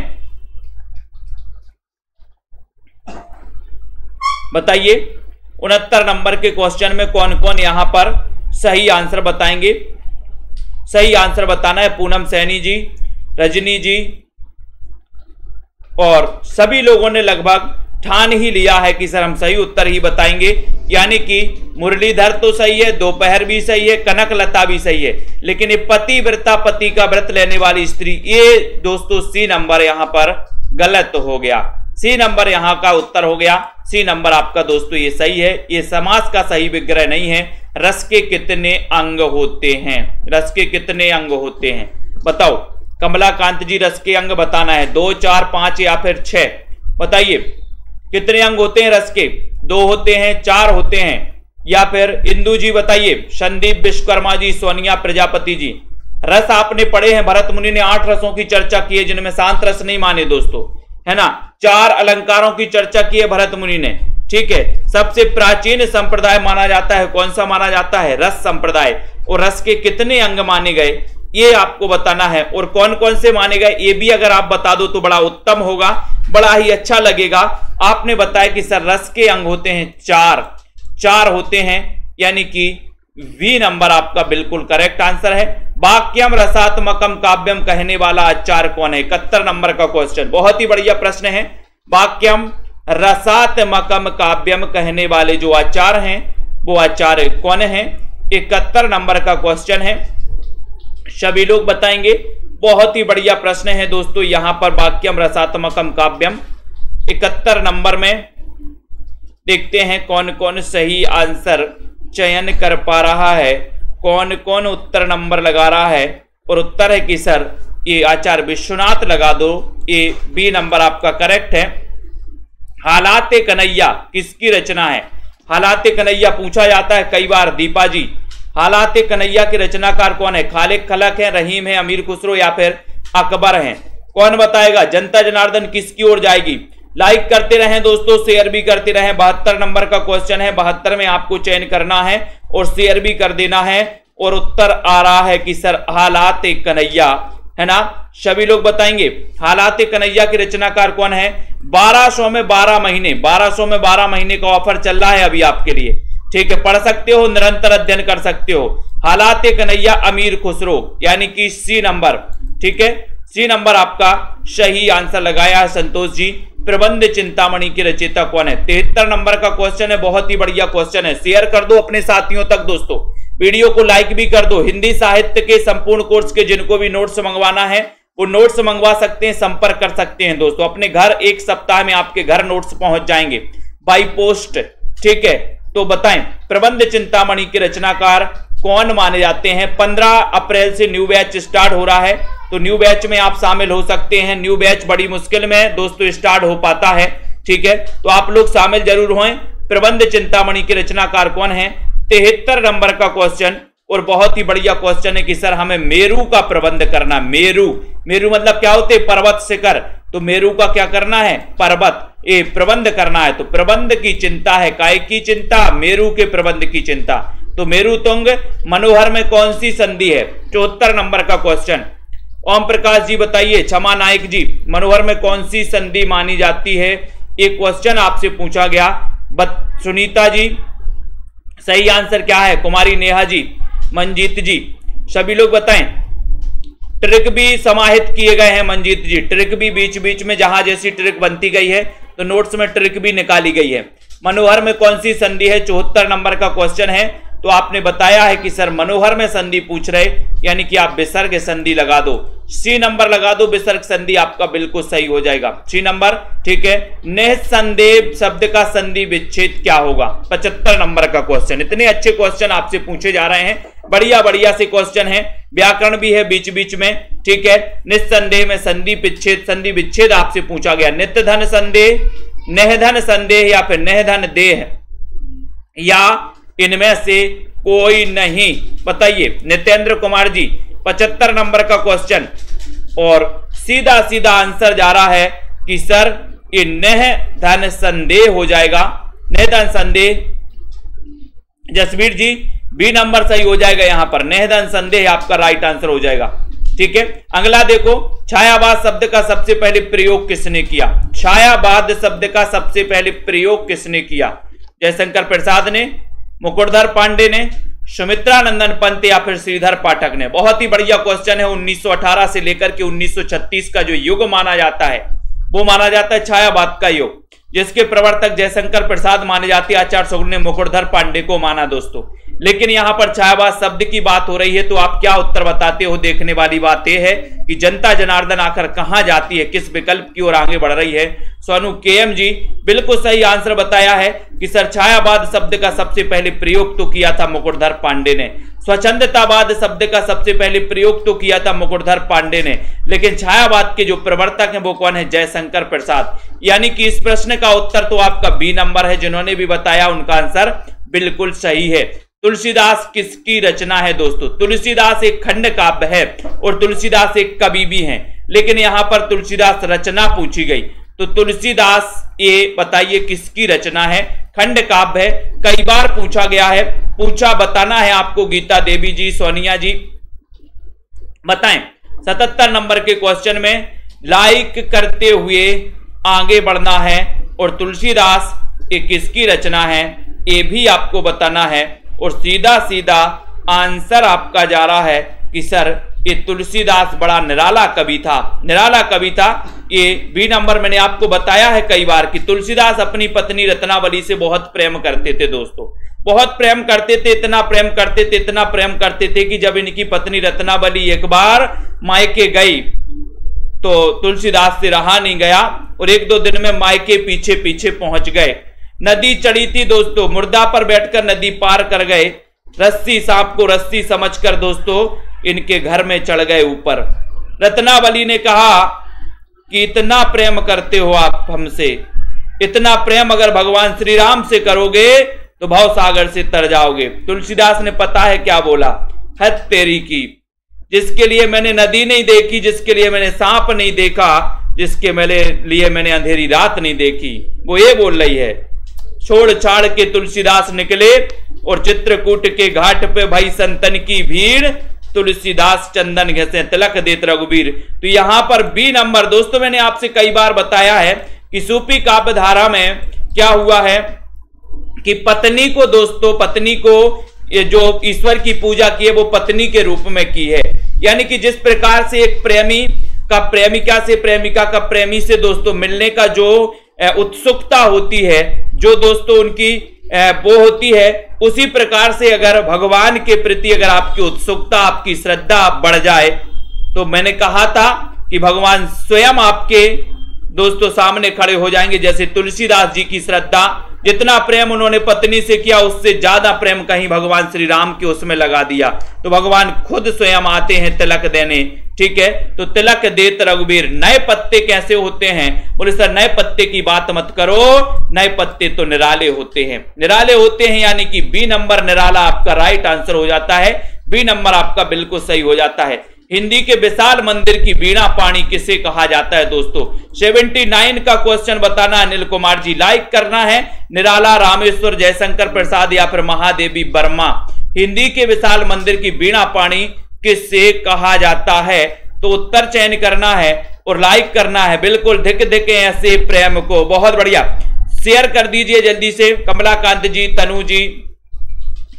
बताइए उनहत्तर नंबर के क्वेश्चन में कौन कौन यहां पर सही आंसर बताएंगे। सही आंसर बताना है पूनम सैनी जी, रजनी जी, और सभी लोगों ने लगभग ठान ही लिया है कि सर हम सही उत्तर ही बताएंगे, यानी कि मुरलीधर तो सही है, दोपहर भी सही है, कनकलता भी सही है, लेकिन ये पतिव्रता पति का व्रत लेने वाली स्त्री, ये दोस्तों सी नंबर यहां पर गलत हो गया। सी नंबर यहां का उत्तर हो गया। सी नंबर आपका दोस्तों ये सही है। ये समास का सही विग्रह नहीं है। रस के कितने अंग होते हैं? रस के कितने अंग होते हैं बताओ। कमलाकांत जी रस के अंग बताना है, दो, चार, पांच या फिर छह, बताइए कितने अंग होते हैं रस के? दो होते हैं, चार होते हैं, या फिर इंदु जी बताइए। संदीप विश्वकर्मा जी, सोनिया प्रजापति जी, रस आपने पढ़े हैं, भरत मुनि ने आठ रसों की चर्चा की है जिनमें शांत रस नहीं माने दोस्तों, है ना। चार अलंकारों की चर्चा की है भरत मुनि ने, ठीक है। सबसे प्राचीन संप्रदाय माना जाता है, कौन सा माना जाता है? रस संप्रदाय। और रस के कितने अंग माने गए ये आपको बताना है, और कौन कौन से माने गए ये भी अगर आप बता दो तो बड़ा उत्तम होगा, बड़ा ही अच्छा लगेगा। आपने बताया कि सर रस के अंग होते हैं चार, चार होते हैं, यानी कि वी नंबर आपका बिल्कुल करेक्ट आंसर है। वाक्यम रसात्मकम काव्यम कहने वाला आचार्य कौन है? इकहत्तर नंबर का क्वेश्चन, बहुत ही बढ़िया प्रश्न है। वाक्यम रसात्मकम काव्यम कहने वाले जो आचार्य हैं वो आचार्य कौन है? इकहत्तर नंबर का क्वेश्चन है, सभी लोग बताएंगे। बहुत ही बढ़िया प्रश्न है दोस्तों यहां पर, वाक्यम रसात्मकम काव्यम। इकहत्तर नंबर में देखते हैं कौन कौन सही आंसर चयन कर पा रहा है, कौन कौन उत्तर नंबर लगा रहा है। और उत्तर है कि सर ये आचार्य विश्वनाथ लगा दो, ये बी नंबर आपका करेक्ट है। हालाते कन्हैया किसकी रचना है? हालाते कन्हैया पूछा जाता है कई बार, दीपा जी। हालाते कन्हैया के रचनाकार कौन है? खालिद खलक है, रहीम है, अमीर खुसरो या फिर अकबर है? कौन बताएगा? जनता जनार्दन किसकी ओर जाएगी? लाइक करते रहें दोस्तों, शेयर भी करते रहें। बहत्तर नंबर का क्वेश्चन है, बहत्तर में आपको चयन करना है और शेयर भी कर देना है। और उत्तर आ रहा है कि सर हालाते कन्हैया, है ना। सभी लोग बताएंगे हालाते कन्हैया के रचनाकार कौन है? बारह सौ में बारह महीने, बारह सौ में बारह महीने का ऑफर चल रहा है अभी आपके लिए, ठीक है। पढ़ सकते हो, निरंतर अध्ययन कर सकते हो। हालाते कन्हैया अमीर खुसरो, यानी कि सी नंबर, ठीक है। सी नंबर आपका सही आंसर लगाया है संतोष जी। प्रबंध चिंतामणि के रचयिता कौन है? तिहत्तर नंबर का क्वेश्चन है, बहुत ही बढ़िया क्वेश्चन है। शेयर कर दो अपने साथियों तक दोस्तों, वीडियो को लाइक भी कर दो। हिंदी साहित्य के संपूर्ण कोर्स के जिनको भी नोट्स मंगवाना है वो नोट्स मंगवा सकते हैं, संपर्क कर सकते हैं दोस्तों। अपने घर एक सप्ताह में आपके घर नोट्स पहुंच जाएंगे बाई पोस्ट, ठीक है। तो बताएं प्रबंध चिंतामणि के रचनाकार कौन माने जाते हैं? पंद्रह अप्रैल से न्यू बैच स्टार्ट हो रहा है, तो न्यू बैच में आप शामिल हो सकते हैं। न्यू बैच बड़ी मुश्किल में दोस्तों स्टार्ट हो पाता है, ठीक है, तो आप लोग शामिल जरूर हों। प्रबंध चिंतामणि के रचनाकार कौन है? तिहत्तर नंबर का क्वेश्चन, और बहुत ही बढ़िया क्वेश्चन है कि सर हमें मेरू का प्रबंध करना। मेरू, मेरू मतलब क्या होते? पर्वत शिखर। तो मेरू का क्या करना है? पर्वत, ये प्रबंध करना है। तो प्रबंध की चिंता है, काय की चिंता? मेरू के प्रबंध की चिंता। तो मेरू तुंग मनोहर में कौन सी संधि है? चौहत्तर नंबर का क्वेश्चन। ओम प्रकाश जी बताइए, क्षमा नायक जी, मनोहर में कौन सी संधि मानी जाती है? एक क्वेश्चन आपसे पूछा गया। सुनीता जी सही आंसर क्या है? कुमारी नेहा जी, मंजीत जी, सभी लोग बताएं। ट्रिक भी समाहित किए गए हैं मंजीत जी, ट्रिक भी बीच बीच में जहां जैसी ट्रिक बनती गई है तो नोट्स में ट्रिक भी निकाली गई है। मनोहर में कौन सी संधि है, चौहत्तर नंबर का क्वेश्चन है। तो आपने बताया है कि सर मनोहर में संधि पूछ रहे, यानी कि आप विसर्ग संधि लगा दो, सी नंबर लगा दो, विसर्ग संधि आपका बिल्कुल सही हो जाएगा, सी नंबर। ठीक है, निःसंदेह शब्द का संधि विच्छेद क्या होगा, पचहत्तर नंबर का क्वेश्चन। इतने अच्छे क्वेश्चन आपसे पूछे जा रहे हैं, बढ़िया बढ़िया से क्वेश्चन है, व्याकरण भी है बीच बीच में। ठीक है, निस्संदेह में संधि विच्छेद, संधि विच्छेद आपसे पूछा गया। नित्य धन संदेह, नेहधन संदेह या फिर नेहधन देह, या इनमें से कोई नहीं, बताइए नितेंद्र कुमार जी। पचहत्तर नंबर का क्वेश्चन और सीधा सीधा आंसर जा रहा है कि सर ये नेह धन संदेह हो जाएगा, नेह धन संदेह। जसवीर जी बी नंबर सही हो जाएगा, यहां पर नेह धन संदेह आपका राइट आंसर हो जाएगा। ठीक है, अगला देखो, छायावाद शब्द का सबसे पहले प्रयोग किसने किया, छायावाद शब्द का सबसे पहले प्रयोग किसने किया, जयशंकर प्रसाद ने, मुकुटधर पांडे ने, सुमित्रानंदन पंत या फिर श्रीधर पाठक ने। बहुत ही बढ़िया क्वेश्चन है। उन्नीस सौ अठारह से लेकर के उन्नीस सौ छत्तीस का जो युग माना जाता है वो माना जाता है छायावाद का युग, जिसके प्रवर्तक जयशंकर प्रसाद माने जाते हैं, आचार्य शकुन ने मुकुटधर पांडे को माना दोस्तों। लेकिन यहां पर छायावाद शब्द की बात हो रही है तो आप क्या उत्तर बताते हो, देखने वाली बात यह है कि जनता जनार्दन आखिर कहां जाती है, किस विकल्प की ओर आगे बढ़ रही है। सोनू केएम जी बिल्कुल सही आंसर बताया है कि सर छायावाद शब्द का सबसे पहले प्रयोग तो किया था मुकुटधर पांडे ने, स्वच्छंदतावाद शब्द का सबसे पहले प्रयोग तो किया था मुकुटधर पांडे ने, लेकिन छायावाद के जो प्रवर्तक हैं वो कौन है, जयशंकर प्रसाद। यानी कि इस प्रश्न का उत्तर तो आपका बी नंबर है, जिन्होंने भी बताया उनका आंसर बिल्कुल सही है। तुलसीदास किसकी रचना है दोस्तों, तुलसीदास एक खंड काव्य है और तुलसीदास एक कवि भी हैं, लेकिन यहां पर तुलसीदास रचना पूछी गई तो तुलसीदास ये बताइए किसकी रचना है, खंड काव्य है, कई बार पूछा गया है, पूछा बताना है आपको। गीता देवी जी, सोनिया जी बताएं। सतहत्तर नंबर के क्वेश्चन में लाइक करते हुए आगे बढ़ना है और तुलसीदास ये किसकी रचना है ये भी आपको बताना है, और सीधा सीधा आंसर आपका जा रहा है कि सर ये तुलसीदास बड़ा निराला कवि था, निराला कवि था। ये बी नंबर मैंने आपको बताया है कई बार कि तुलसीदास अपनी पत्नी रत्नावली से बहुत प्रेम करते थे दोस्तों, बहुत प्रेम करते थे, इतना प्रेम करते थे, इतना प्रेम करते थे कि जब इनकी पत्नी रत्नावली एक बार मायके गई तो तुलसीदास से रहा नहीं गया और एक दो दिन में मायके पीछे पीछे पहुंच गए। नदी चढ़ी थी दोस्तों, मुर्दा पर बैठकर नदी पार कर गए, रस्सी सांप को रस्सी समझकर दोस्तों इनके घर में चढ़ गए ऊपर। रत्नावली ने कहा कि इतना प्रेम करते हो आप हमसे, इतना प्रेम अगर भगवान श्री राम से करोगे तो भव सागर से तर जाओगे। तुलसीदास ने पता है क्या बोला, हद तेरी की, जिसके लिए मैंने नदी नहीं देखी, जिसके लिए मैंने सांप नहीं देखा, जिसके मेरे लिए मैंने अंधेरी रात नहीं देखी, वो ये बोल रही है। छोड़ छाड़ के तुलसीदास निकले और चित्रकूट के घाट पे भाई संतन की भीड़, तुलसीदास चंदन घसे तिलक देत रघुबीर। तो यहां पर बी नंबर दोस्तों मैंने आपसे कई बार बताया है कि सूफी काव्य धारा में क्या हुआ है कि पत्नी को दोस्तों, पत्नी को ये जो ईश्वर की पूजा की है वो पत्नी के रूप में की है। यानी कि जिस प्रकार से एक प्रेमी का प्रेमिका से, प्रेमिका का प्रेमी से दोस्तों मिलने का जो उत्सुकता होती है, जो दोस्तों उनकी वो होती है, उसी प्रकार से अगर भगवान के प्रति अगर आपकी उत्सुकता, आपकी श्रद्धा बढ़ जाए तो मैंने कहा था कि भगवान स्वयं आपके दोस्तों सामने खड़े हो जाएंगे। जैसे तुलसीदास जी की श्रद्धा, जितना प्रेम उन्होंने पत्नी से किया उससे ज्यादा प्रेम कहीं भगवान श्री राम के उसमें लगा दिया, तो भगवान खुद स्वयं आते हैं तिलक देने। ठीक है, तो तिलक देत रघुबीर। नए पत्ते कैसे होते हैं, बोले सर नए पत्ते की बात मत करो, नए पत्ते तो निराले होते हैं, निराले होते हैं। यानी कि बी नंबर निराला आपका राइट आंसर हो जाता है, बी नंबर आपका बिल्कुल सही हो जाता है। हिंदी के विशाल मंदिर की वीणा पाणी किसे कहा जाता है दोस्तों, उन्यासी का क्वेश्चन बताना अनिल कुमार जी, लाइक करना है। निराला, रामेश्वर, जयशंकर प्रसाद या फिर महादेवी वर्मा। हिंदी के विशाल मंदिर की वीणा पाणी किसे कहा जाता है, तो उत्तर चयन करना है और लाइक करना है। बिल्कुल धिक धिके ऐसे प्रेम को, बहुत बढ़िया, शेयर कर दीजिए जल्दी से। कमलाकांत जी, तनु जी,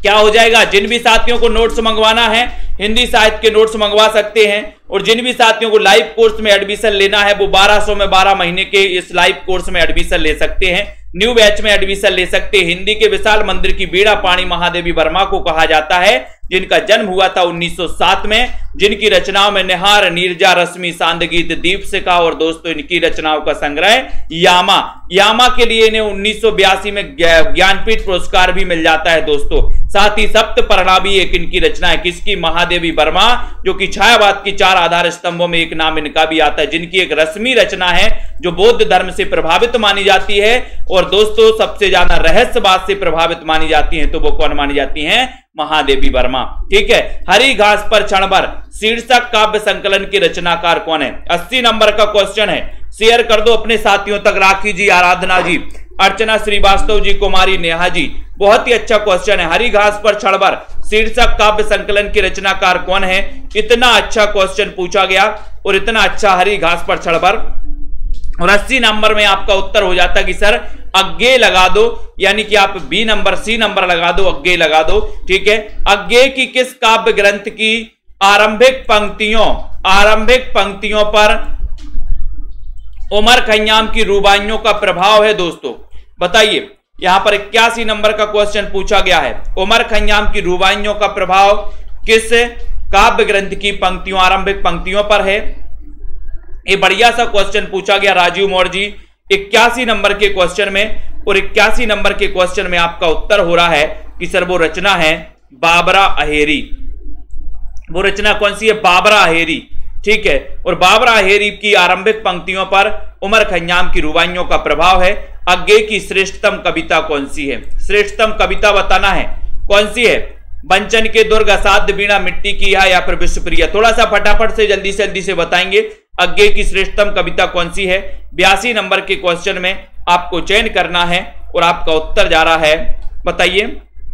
क्या हो जाएगा? जिन भी साथियों को नोट्स मंगवाना है, हिंदी साहित्य के नोट्स मंगवा सकते हैं, और जिन भी साथियों को लाइव कोर्स में एडमिशन लेना है वो बारह सौ में बारह महीने के इस लाइव कोर्स में एडमिशन ले सकते हैं, न्यू बैच में एडमिशन ले सकते हैं। हिंदी के विशाल मंदिर की बीड़ा पाणी महादेवी वर्मा को कहा जाता है, जिनका जन्म हुआ था उन्नीस सौ सात में, जिनकी रचनाओं में निहार, नीरजा, रश्मि, सांदगीत, दीपशिखा और दोस्तों इनकी रचनाओं का संग्रह यामा। यामा के लिए इन्हें उन्नीस सौ बयासी में ज्ञानपीठ पुरस्कार भी मिल जाता है दोस्तों। साथ ही सप्त परणा भी एक इनकी रचना है, किसकी? महादेवी वर्मा, जो कि छायावाद की चार आधार स्तंभों में एक नाम इनका भी आता है, जिनकी एक रश्मि रचना है जो बौद्ध धर्म से प्रभावित मानी जाती है, और दोस्तों सबसे ज्यादा रहस्यवाद से प्रभावित मानी जाती है, तो वो कौन मानी जाती हैं? महादेवी वर्मा। ठीक है। हरी घास पर क्षणभर शीर्षक काव्य संकलन की रचनाकार कौन है? अस्सी नंबर का क्वेश्चन है, शेयर कर दो अपने साथियों तक। राखी जी, आराधना जी, अर्चना श्रीवास्तव जी, कुमारी नेहा जी, बहुत ही अच्छा क्वेश्चन है। हरी घास पर क्षणभर शीर्षक काव्य संकलन की रचनाकार कौन है? इतना अच्छा क्वेश्चन पूछा गया और इतना अच्छा हरी घास पर क्षणभर, और अस्सी नंबर में आपका उत्तर हो जाता कि सर अज्ञे लगा दो, यानी कि आप बी नंबर, सी नंबर लगा दो, अज्ञे लगा दो। ठीक है। अज्ञे की किस काव्य ग्रंथ की आरंभिक पंक्तियों आरंभिक पंक्तियों पर उमर खय्याम की रुबाइयों का प्रभाव है दोस्तों? बताइए। यहां पर इक्यासी नंबर का क्वेश्चन पूछा गया है, उमर खय्याम की रुबाइयों का प्रभाव किस काव्य ग्रंथ की पंक्तियों आरंभिक पंक्तियों पर है? ये बढ़िया सा क्वेश्चन पूछा गया राजीव मौर्य जी इक्यासी नंबर के क्वेश्चन में, और इक्यासी नंबर के क्वेश्चन में आपका उत्तर हो रहा है कि सर वो रचना है बाबरा अहेरी। वो रचना कौन सी है? बाबरा अहेरी। ठीक है। और बाबरा अहेरी की आरंभिक पंक्तियों पर उमर खय्याम की रुबाइयों का प्रभाव है। अज्ञे की श्रेष्ठतम कविता कौन सी है? श्रेष्ठतम कविता बताना है, कौन सी है? बंचन के दुर्ग, असाध्य वीणा, मिट्टी की है, या फिर विश्वप्रिया? थोड़ा सा फटाफट से जल्दी से जल्दी से बताएंगे अज्ञे की श्रेष्ठतम कविता कौन सी है। बयासी नंबर के क्वेश्चन में आपको चयन करना है और आपका उत्तर जा रहा है, बताइए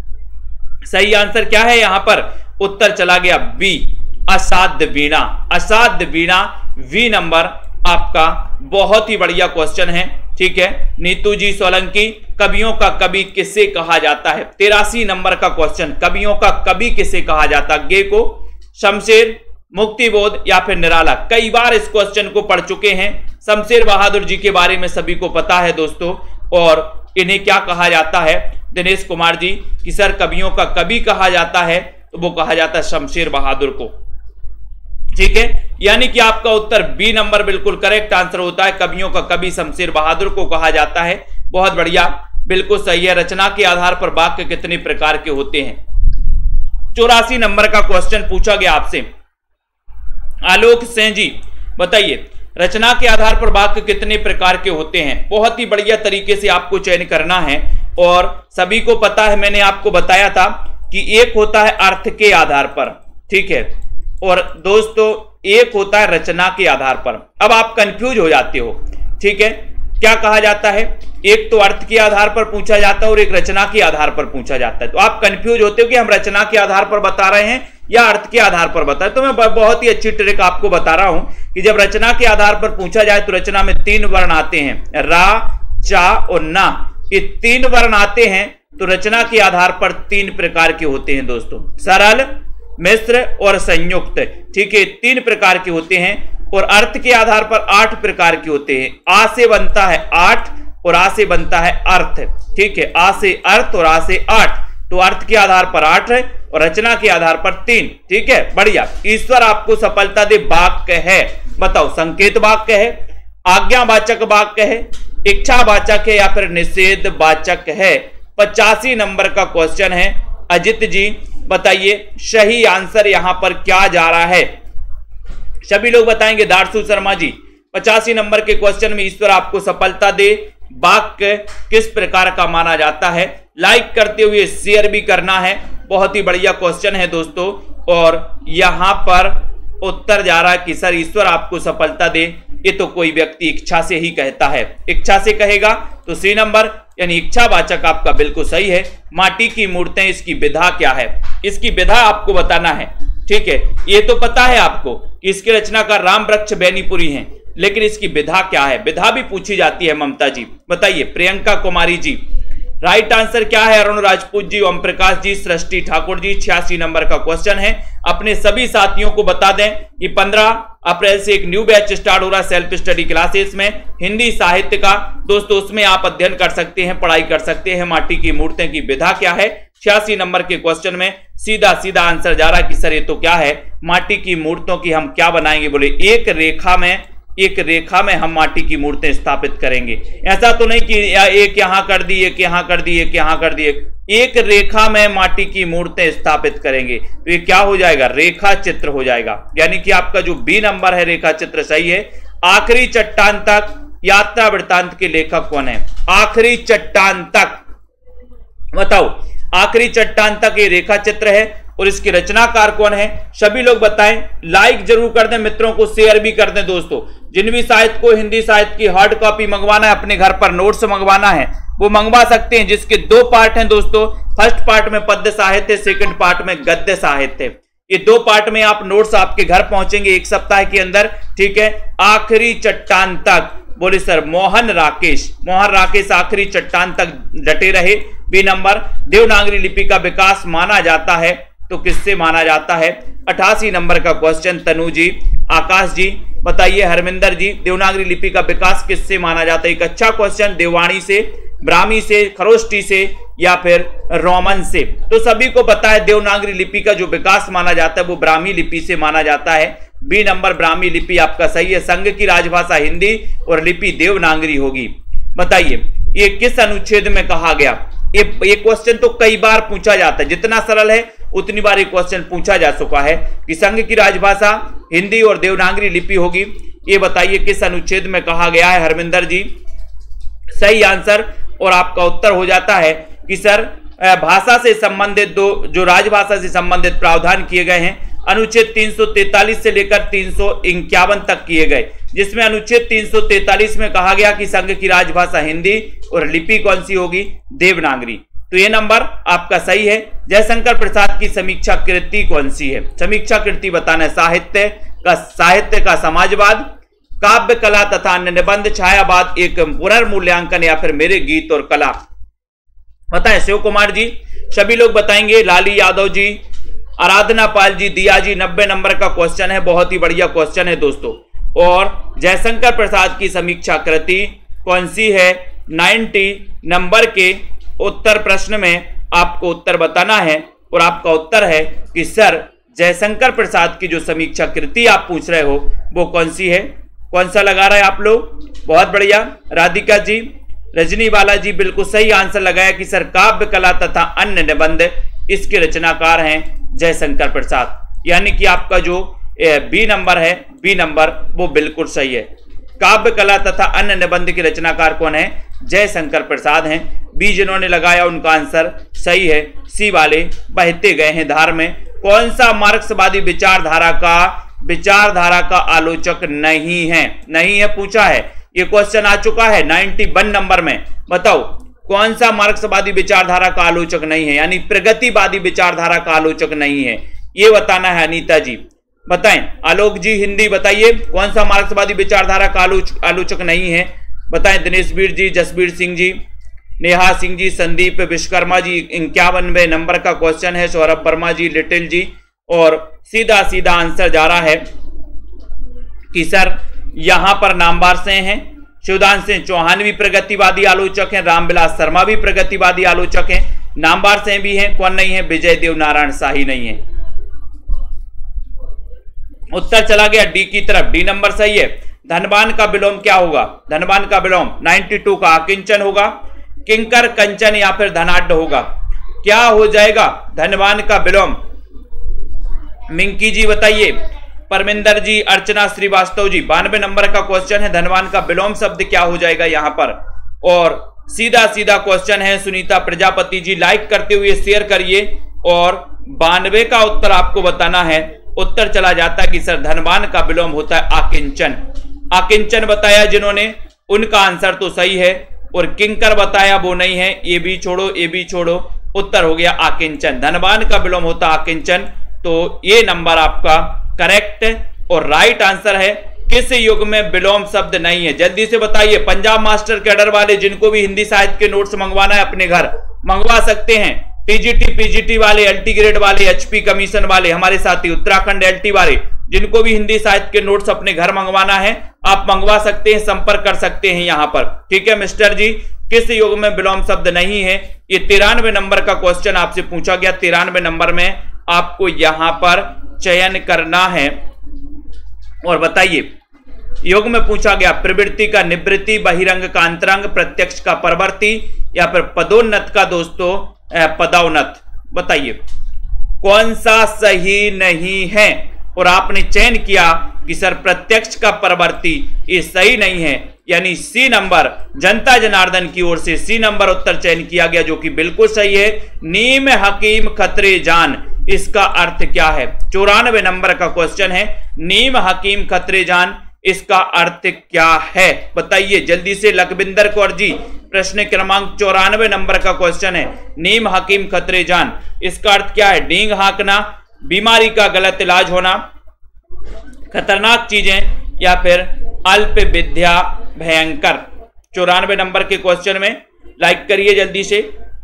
सही आंसर क्या है। यहां पर उत्तर चला गया बी, असाध्य वीणा। असाध्य वीणा वी नंबर आपका, बहुत ही बढ़िया क्वेश्चन है। ठीक है। नीतू जी सोलंकी, कवियों का कवि किसे कहा जाता है? तिरासी नंबर का क्वेश्चन, कवियों का कवि किसे कहा जाता है? अज्ञे को, शमशेर, मुक्तिबोध या फिर निराला? कई बार इस क्वेश्चन को पढ़ चुके हैं। शमशेर बहादुर जी के बारे में सभी को पता है दोस्तों, और इन्हें क्या कहा जाता है? दिनेश कुमार जी कि सर कवियों का कवि कहा जाता है, तो वो कहा जाता है शमशेर बहादुर को। ठीक है। यानी कि आपका उत्तर बी नंबर बिल्कुल करेक्ट आंसर होता है, कवियों का कवि शमशेर बहादुर को कहा जाता है। बहुत बढ़िया, बिल्कुल सही है। रचना के आधार पर वाक्य कितने प्रकार के होते हैं? चौरासी नंबर का क्वेश्चन पूछा गया आपसे। आलोक सिंह जी बताइए, रचना के आधार पर वाक्य कितने प्रकार के होते हैं? बहुत ही बढ़िया तरीके से आपको चयन करना है, और सभी को पता है, मैंने आपको बताया था कि एक होता है अर्थ के आधार पर, ठीक है, और दोस्तों एक होता है रचना के आधार पर। अब आप कंफ्यूज हो जाते हो। ठीक है। क्या कहा जाता है? एक तो अर्थ के आधार पर पूछा जाता है और एक रचना के आधार पर पूछा जाता है। तो आप कंफ्यूज होते हो कि हम रचना के आधार पर बता रहे हैं या अर्थ के आधार पर बता रहे। तो मैं बहुत ही अच्छी ट्रिक आपको बता रहा हूं कि जब रचना के आधार पर पूछा जाए तो रचना में तीन वर्ण आते हैं, रा, चा और ना। ये तीन वर्ण आते हैं तो रचना के आधार पर तीन प्रकार के होते हैं दोस्तों, सरल, मिश्र और संयुक्त। ठीक है, तीन प्रकार के होते हैं। और अर्थ के आधार पर आठ प्रकार के होते हैं। आ से बनता है आठ और आ से बनता है अर्थ। ठीक है, आ से अर्थ और आ से आठ। तो अर्थ के आधार पर आठ है और रचना के आधार पर तीन। ठीक है, बढ़िया। ईश्वर आपको सफलता दे वाक्य है, बताओ संकेत वाक्य है, आज्ञावाचक वाक्य है, इच्छावाचक है या फिर निषेध वाचक है। पचासी नंबर का क्वेश्चन है। अजित जी बताइए सही आंसर यहां पर क्या जा रहा है? सभी लोग बताएंगे। दारसू शर्मा जी, पचासी नंबर के क्वेश्चन में ईश्वर आपको सफलता दे वाक्य किस प्रकार का माना जाता है? लाइक करते हुए शेयर भी करना है। बहुत ही बढ़िया क्वेश्चन है दोस्तों। और यहां पर उत्तर जा रहा है कि सर ईश्वर आपको सफलता दे, ये तो कोई व्यक्ति इच्छा से ही कहता है। इच्छा से कहेगा तो सी नंबर यानी इच्छावाचक आपका बिल्कुल सही है। माटी की मूर्तें, इसकी विधा क्या है? इसकी विधा आपको बताना है। ठीक है, ये तो पता है आपको कि इसकी रचनाकार राम वृक्ष बेनीपुरी हैं, लेकिन इसकी विधा क्या है? विधा भी पूछी जाती है। ममता जी बताइए। प्रियंका कुमारी जी, राइट आंसर क्या है? अरुण राजपूत जी, ओम प्रकाश जी, सृष्टि ठाकुर जी। छियासी नंबर का क्वेश्चन है। अपने सभी साथियों को बता दें कि पंद्रह अप्रैल से एक न्यू बैच स्टार्ट हो रहा है सेल्फ स्टडी क्लासेस में हिंदी साहित्य का। दोस्तों उसमें आप अध्ययन कर सकते हैं, पढ़ाई कर सकते हैं। माटी की मूर्तें की विधा क्या है? छियासी नंबर के क्वेश्चन में सीधा सीधा आंसर जा रहा है कि सर ये तो क्या है, माटी की मूर्तों की हम क्या बनाएंगे? बोले एक रेखा में एक रेखा में हम माटी की मूर्तें स्थापित करेंगे। ऐसा तो नहीं कि एक यहां कर दी, एक यहां कर दी, एक यहां कर दी, एक रेखा में माटी की मूर्तें स्थापित करेंगे। तो ये क्या हो जाएगा? रेखा चित्र हो जाएगा। यानी कि आपका जो बी नंबर है रेखा चित्र सही है। आखिरी चट्टान तक यात्रा वृत्तांत के लेखक कौन है? आखिरी चट्टान तक बताओ, आखिरी चट्टान तक ये रेखा चित्र है और इसके रचनाकार कौन है? सभी लोग बताएं। लाइक जरूर कर दें, मित्रों को शेयर भी कर दें। दोस्तों जिन भी साहित्य को हिंदी साहित्य की हार्ड कॉपी मंगवाना है, अपने घर पर नोट्स मंगवाना है, वो मंगवा सकते हैं, जिसके दो पार्ट हैं दोस्तों। फर्स्ट पार्ट में पद्य साहित्य, सेकंड पार्ट में गद्य साहित्य। ये दो पार्ट में आप नोट्स आपके घर पहुंचेंगे एक सप्ताह के अंदर, ठीक है। आखिरी चट्टान तक बोले सर मोहन राकेश, मोहन राकेश आखिरी चट्टान तक डटे रहे। बी नंबर देवनागरी लिपि का विकास माना जाता है तो किससे माना जाता है? अठासी नंबर का क्वेश्चन तनु जी, आकाश जी बताइए। हरमिंदर जी देवनागरी लिपि का विकास किससे माना जाता है? एक अच्छा क्वेश्चन। देवाणी से, ब्राह्मी से, खरोष्टी से या फिर रोमन से? तो सभी को पता है देवनागरी लिपि का जो विकास माना जाता है वो ब्राह्मी लिपि से माना जाता है। बी नंबर ब्राह्मी लिपि आपका सही है। संघ की राजभाषा हिंदी और लिपि देवनागरी होगी। बताइए ये किस अनुच्छेद में कहा गया? ये ये क्वेश्चन तो कई बार पूछा जाता है, जितना सरल है उतनी बार ये क्वेश्चन पूछा जा चुका है कि संघ की राजभाषा हिंदी और देवनागरी लिपि होगी। ये बताइए किस अनुच्छेद में कहा गया है? हरमिंदर जी सही आंसर। और आपका उत्तर हो जाता है कि सर भाषा से संबंधित दो जो राजभाषा से संबंधित प्रावधान किए गए हैं अनुच्छेद तीन सौ तैंतालीस से लेकर तीन सौ इक्यावन तक किए गए, जिसमें अनुच्छेद तीन सौ तैंतालीस में कहा गया कि संघ की राजभाषा हिंदी और लिपि कौन सी होगी? देवनागरी। तो ये नंबर आपका सही है। जयशंकर प्रसाद की समीक्षा कृति कौन सी है? समीक्षा कृति बताना है। साहित्य का साहित्य का समाजवाद, काव्य कला तथा अन्य निबंध, छायावाद, एक पुनर्मूल्यांकन या फिर मेरे गीत और कला। बताएं शिव कुमार जी, सभी लोग बताएंगे। लाली यादव जी, आराधना पाल जी, दिया जी, नब्बे नंबर का क्वेश्चन है। बहुत ही बढ़िया क्वेश्चन है दोस्तों। और जयशंकर प्रसाद की समीक्षा कृति कौन सी है? नब्बे नंबर के उत्तर प्रश्न में आपको उत्तर बताना है और आपका उत्तर है कि सर जयशंकर प्रसाद की जो समीक्षा कृति आप पूछ रहे हो वो कौन सी है? कौन सा लगा रहे हैं आप लोग? बहुत बढ़िया। राधिका जी, रजनी बाला जी बिल्कुल सही आंसर लगाया कि सर काव्य कला तथा अन्य निबंध, इसके रचनाकार हैं जयशंकर प्रसाद। यानी कि आपका जो बी नंबर है, बी नंबर वो बिल्कुल सही है। काव्य कला तथा अन्य निबंध के रचनाकार कौन है? जयशंकर प्रसाद हैं। बी जिन्होंने लगाया उनका आंसर सही है। सी वाले बहते गए हैं धार में कौन सा मार्क्सवादी विचारधारा का विचारधारा का आलोचक नहीं है? नहीं है पूछा है, ये क्वेश्चन आ चुका है इक्यानवे नंबर में। बताओ कौन सा मार्क्सवादी विचारधारा का आलोचक नहीं है, यानी प्रगतिवादी विचारधारा का आलोचक नहीं है? ये बताना है अनीता जी। बताएं आलोक जी, हिंदी बताइए कौन सा मार्क्सवादी विचारधारा का आलोचक आलोचक नहीं है? बताएं दिनेश वीर जी, जसबीर सिंह जी, नेहा सिंह जी, संदीप विश्वकर्मा जी। इक्यावनवे नंबर का क्वेश्चन है। सौरभ वर्मा जी, लिटिल जी। और सीधा सीधा आंसर जा रहा है कि सर यहां पर नामवार से हैं। शिवदान सिंह चौहान भी प्रगतिवादी आलोचक हैं, रामविलास शर्मा भी प्रगतिवादी आलोचक हैं, नामवार से भी हैं। कौन नहीं है? विजय देव नारायण शाही नहीं है। उत्तर चला गया डी की तरफ। डी नंबर सही है। धनवान का विलोम क्या होगा? धनवान का विलोम बानवे का अकिंचन होगा, किंकर, कंचन या फिर धनाढ़ होगा। क्या हो जाएगा धनवान का विलोम? मिंकी जी बताइए। परमिंदर जी, अर्चना श्रीवास्तव जी, बानवे नंबर का क्वेश्चन है। धनवान का विलोम शब्द क्या हो जाएगा यहां पर? और सीधा सीधा क्वेश्चन है। सुनीता प्रजापति जी लाइक करते हुए शेयर करिए और बानवे का उत्तर आपको बताना है। उत्तर चला जाता है कि सर धनवान का विलोम होता है आकिंचन। आकिंचन बताया जिन्होंने उनका आंसर तो सही है, और किंकर बताया वो नहीं है। ये भी छोड़ो, ये भी छोड़ो, उत्तर हो गया आकिंचन। धनवान का विलोम होता आकिंचन। तो ये नंबर आपका करेक्ट और राइट आंसर है। किस युग में विलोम शब्द नहीं है? जल्दी से बताइए। पंजाब मास्टर कैडर वाले जिनको भी हिंदी साहित्य के नोट्स मंगवाना है अपने घर मंगवा सकते हैं। टीजीटी पीजीटी वाले, एलटी ग्रेड वाले, एचपी कमीशन वाले, हमारे साथी उत्तराखंड एलटी वाले जिनको भी हिंदी साहित्य के नोट्स अपने घर मंगवाना है आप मंगवा सकते हैं, संपर्क कर सकते हैं यहां पर। ठीक है मिस्टर जी, किस युग में विलोम शब्द नहीं है? ये तिरानवे नंबर का क्वेश्चन आपसे पूछा गया। तिरानवे नंबर में आपको यहां पर चयन करना है और बताइए। युग में पूछा गया प्रवृत्ति का निवृत्ति, बहिरंग का अंतरंग, प्रत्यक्ष का परवर्ती या फिर पदोन्नत का दोस्तों पदोन्नत। बताइए कौन सा सही नहीं है? और आपने चयन किया कि सर प्रत्यक्ष का परवर्ती, ये सही नहीं है, यानी सी नंबर जनता जनार्दन की ओर से सी नंबर उत्तर चयन किया गया जो कि बिल्कुल सही है। नीम हकीम खतरे जान, इसका अर्थ क्या है? चौरानवे नंबर का क्वेश्चन है। नीम हकीम खतरे जान, इसका अर्थ क्या है? बताइए जल्दी से लखविंदर कौर जी। प्रश्न क्रमांक चौरानवे नंबर का क्वेश्चन है। नीम हकीम खतरे जान, इसका अर्थ क्या है? डींग हाँकना, बीमारी का गलत इलाज होना, खतरनाक चीजें या फिर अल्प विद्या भयंकर। चौरानवे नंबर के क्वेश्चन में लाइक करिए जल्दी से।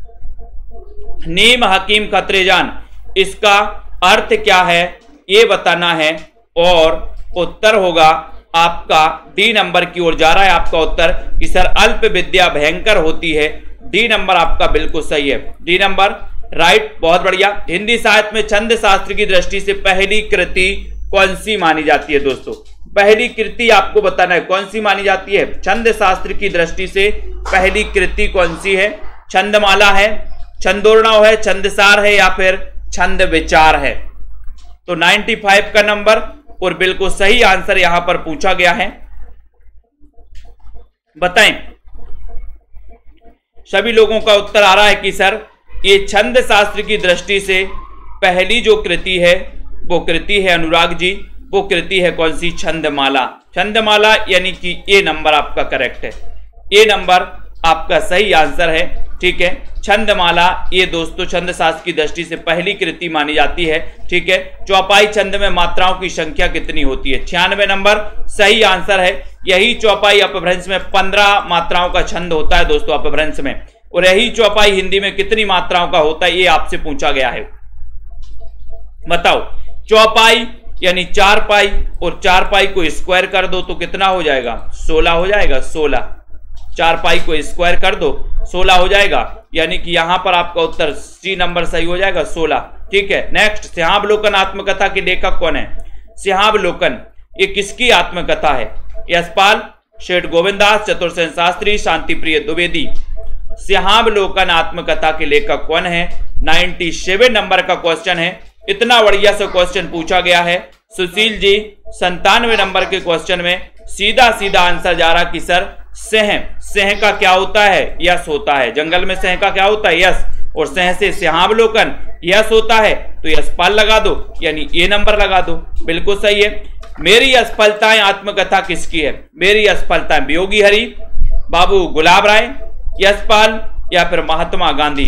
नीम हकीम खतरे जान, इसका अर्थ क्या है ये बताना है और उत्तर होगा आपका डी नंबर की ओर जा रहा है आपका उत्तर कि सर अल्प विद्या भयंकर होती है। डी नंबर आपका बिल्कुल सही है। डी नंबर राइट, बहुत बढ़िया। हिंदी साहित्य में छंद शास्त्र की दृष्टि से पहली कृति कौन सी मानी जाती है? दोस्तों पहली कृति आपको बताना है कौन सी मानी जाती है। छंद शास्त्र की दृष्टि से पहली कृति कौन सी है? छंदमाला है, छंदोर्णव है, छंदसार है या फिर छंद विचार है? तो पचानवे का नंबर और बिल्कुल सही आंसर यहां पर पूछा गया है। बताएं सभी लोगों का उत्तर आ रहा है कि सर ये छंद शास्त्र की दृष्टि से पहली जो कृति है वो कृति है अनुराग जी, वो कृति है कौन सी? छंदमाला। छंदमाला यानी कि ए नंबर आपका करेक्ट है। ए नंबर आपका सही आंसर है। ठीक है, छंदमाला ये दोस्तों छंद शास्त्र की दृष्टि से पहली कृति मानी जाती है। ठीक है, चौपाई छंद में मात्राओं की संख्या कितनी होती है? छियानवे नंबर सही आंसर है। यही चौपाई अपभ्रंश में पंद्रह मात्राओं का छंद होता है दोस्तों अपभ्रंश में, और यही चौपाई हिंदी में कितनी मात्राओं का होता है ये आपसे पूछा गया है। बताओ चौपाई यानी चार पाई, और चार पाई को स्क्वायर कर दो तो कितना हो जाएगा? सोलह हो जाएगा। सोलह, चार पाई को स्क्वायर कर दो सोलह हो जाएगा, यानी कि यहां पर आपका उत्तर सी नंबर सही हो जाएगा सोलह। ठीक है, नेक्स्ट सिंहावलोकन आत्मकथा के लेखक कौन है? सिंहावलोकन ये किसकी आत्मकथा है? यशपाल, शेठ गोविंदास, चतुर्सेन शास्त्री, शांति प्रिय द्विवेदी। सिंहावलोकन आत्मकथा के लेखक कौन है? सत्तानवे नंबर का क्वेश्चन है। इतना बढ़िया सा क्वेश्चन पूछा गया है सुशील जी। संतानवे नंबर के क्वेश्चन में सीधा सीधा आंसर जा रहा कि सर सेह, सेह का क्या होता है? यश होता है। जंगल में सेह का क्या होता है? यश, और सेह से सिंहावलोकन यश होता है तो यशपाल लगा दो, यानी ये नंबर लगा दो। बिल्कुल सही है। मेरी असफलताएं आत्मकथा किसकी है? मेरी असफलताएं वियोगी हरि, बाबू गुलाब राय, यशपाल या फिर महात्मा गांधी।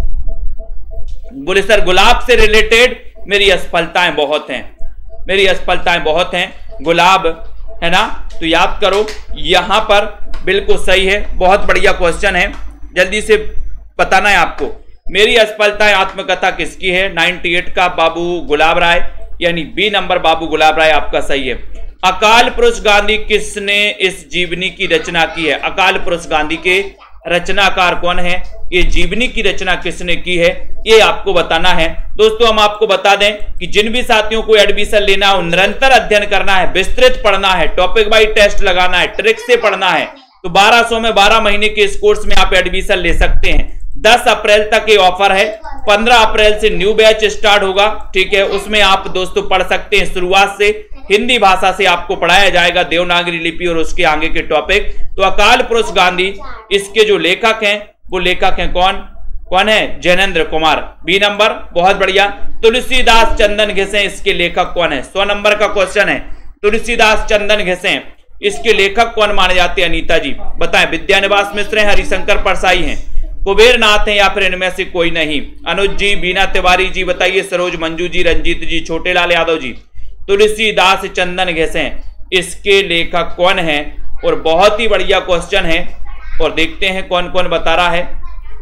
बोले सर गुलाब से रिलेटेड मेरी असफलताएं बहुत हैं, मेरी असफलताएं बहुत हैं गुलाब, है ना? तो याद करो यहां पर बिल्कुल सही है। बहुत बढ़िया क्वेश्चन है, जल्दी से बताना है आपको। मेरी असफलताएं आत्मकथा किसकी है? अट्ठानवे का बाबू गुलाब राय, यानी बी नंबर बाबू गुलाब राय आपका सही है। अकाल पुरुष गांधी किसने इस जीवनी की रचना की है? अकाल पुरुष गांधी के रचनाकार कौन है? ये जीवनी की रचना किसने की है ये आपको बताना है। दोस्तों हम आपको बता दें कि जिन भी साथियों को एडमिशन लेना हो, निरंतर अध्ययन करना है, विस्तृत पढ़ना है, टॉपिक वाइज टेस्ट लगाना है, ट्रिक से पढ़ना है, तो बारह सौ में बारह महीने के इस कोर्स में आप एडमिशन ले सकते हैं। दस अप्रैल तक ये ऑफर है। पंद्रह अप्रैल से न्यू बैच स्टार्ट होगा। ठीक है, उसमें आप दोस्तों पढ़ सकते हैं। शुरुआत से हिंदी भाषा से आपको पढ़ाया जाएगा देवनागरी लिपि और उसके आगे के टॉपिक। तो अकाल पुरुष गांधी इसके जो लेखक हैं वो लेखक हैं कौन कौन है? Jainendra Kumar, B number. बहुत बढ़िया। तुलसीदास चंदन घिसे इसके लेखक कौन है? सौ नंबर का क्वेश्चन है। तुलसीदास चंदन घिसे इसके लेखक कौन माने जाते हैं? अनीता जी बताएं। विद्यानिवास मिश्र हैं, हरिशंकर परसाई हैं, कुबेर नाथ हैं या फिर इनमें से कोई नहीं? अनुज जी, बीना तिवारी जी बताइए, सरोज मंजू जी, रंजीत जी, छोटे लाल यादव जी। तुलसीदास चंदन घिसे इसके लेखक कौन है? और बहुत ही बढ़िया क्वेश्चन है और देखते हैं कौन कौन बता रहा है।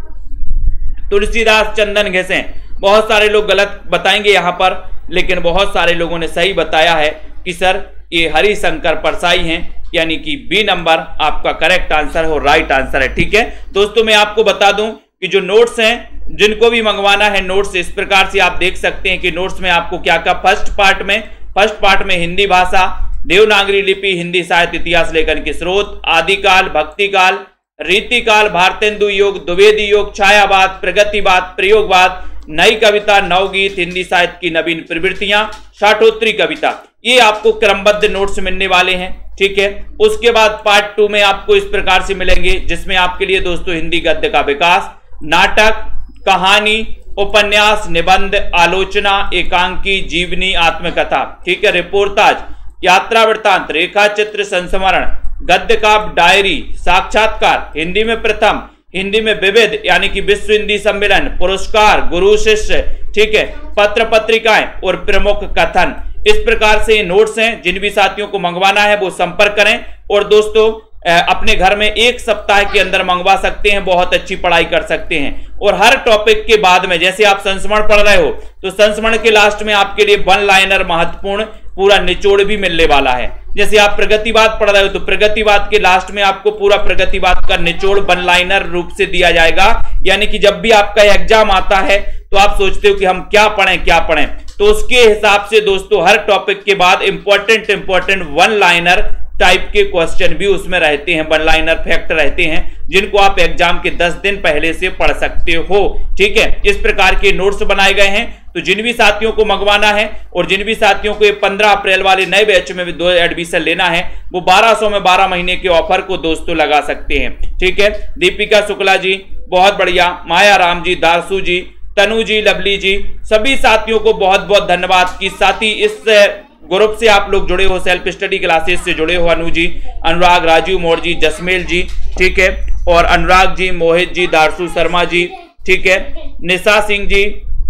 तुलसीदास चंदन घिसें, बहुत सारे लोग गलत बताएंगे यहां पर, लेकिन बहुत सारे लोगों ने सही बताया है कि सर ये हरिशंकर परसाई हैं, यानी कि बी नंबर आपका करेक्ट आंसर है और राइट आंसर है। ठीक है दोस्तों, मैं आपको बता दूं कि जो नोट्स हैं, जिनको भी मंगवाना है नोट्स, इस प्रकार से आप देख सकते हैं कि नोट्स में आपको क्या क्या फर्स्ट पार्ट में फर्स्ट पार्ट में हिंदी भाषा, देवनागरी लिपि, हिंदी साहित्य इतिहास लेखन के स्रोत, आदिकाल, भक्तिकाल, रीतिकाल, भारतेंदु योग, द्विवेदी योग, छायावाद, प्रगतिवाद, प्रयोगवाद, नई कविता, नवगीत, हिंदी साहित्य की नवीन प्रवृत्तियां, शाठोत्री कविता, ये आपको क्रमबद्ध नोट्स मिलने वाले हैं। ठीक है, उसके बाद पार्ट टू में आपको इस प्रकार से मिलेंगे, जिसमें आपके लिए दोस्तों हिंदी गद्य का विकास, नाटक, कहानी, उपन्यास, निबंध, आलोचना, एकांकी, जीवनी, आत्मकथा, ठीक है, रिपोर्टाज, यात्रा वृत्तांत, रेखा चित्र, संस्मरण, गद्य काव्य, डायरी, साक्षात्कार, हिंदी में प्रथम, हिंदी में विविध यानी कि विश्व हिंदी सम्मेलन, पुरस्कार, गुरु शिष्य, ठीक है, पत्र पत्रिकाएं और प्रमुख कथन। इस प्रकार से ये नोट्स हैं। जिन भी साथियों को मंगवाना है वो संपर्क करें और दोस्तों अपने घर में एक सप्ताह के अंदर मंगवा सकते हैं, बहुत अच्छी पढ़ाई कर सकते हैं। और हर टॉपिक के बाद में, जैसे आप संस्मरण पढ़ रहे हो तो संस्मरण के लास्ट में आपके लिए वन लाइनर महत्वपूर्ण पूरा निचोड़ भी मिलने वाला है। जैसे आप प्रगतिवाद पढ़ रहे हो तो प्रगतिवाद के लास्ट में आपको पूरा प्रगतिवाद का निचोड़ वन लाइनर रूप से दिया जाएगा। यानी कि जब भी आपका एग्जाम आता है तो आप सोचते हो कि हम क्या पढ़ें क्या पढ़ें, तो उसके हिसाब से दोस्तों हर टॉपिक के बाद important important one liner type के क्वेश्चन भी उसमें रहते हैं, वन लाइनर फैक्ट रहते हैं, जिनको आप एग्जाम के दस दिन पहले से पढ़ सकते हो। ठीक है, इस प्रकार के नोट्स बनाए गए हैं। तो जिन भी साथियों को मंगवाना है और जिन भी साथियों को ये पंद्रह अप्रैल वाले नए बैच में दो एडमिशन लेना है, वो बारह सौ में बारह महीने के ऑफर को दोस्तों लगा सकते हैं। ठीक है, दीपिका शुक्ला जी बहुत बढ़िया, माया राम जी, दारसू जी, तनु जी, लवली जी, सभी साथियों को बहुत बहुत धन्यवाद कि साथी इस ग्रुप से आप लोग जुड़े हो, सेल्फ स्टडी क्लासेस से जुड़े हो। अनु जी, अनुराग, राजू मोर जी, जसमेल जी, ठीक है, और अनुराग जी, मोहित जी, दारसू शर्मा जी, ठीक है, निशा सिंह जी,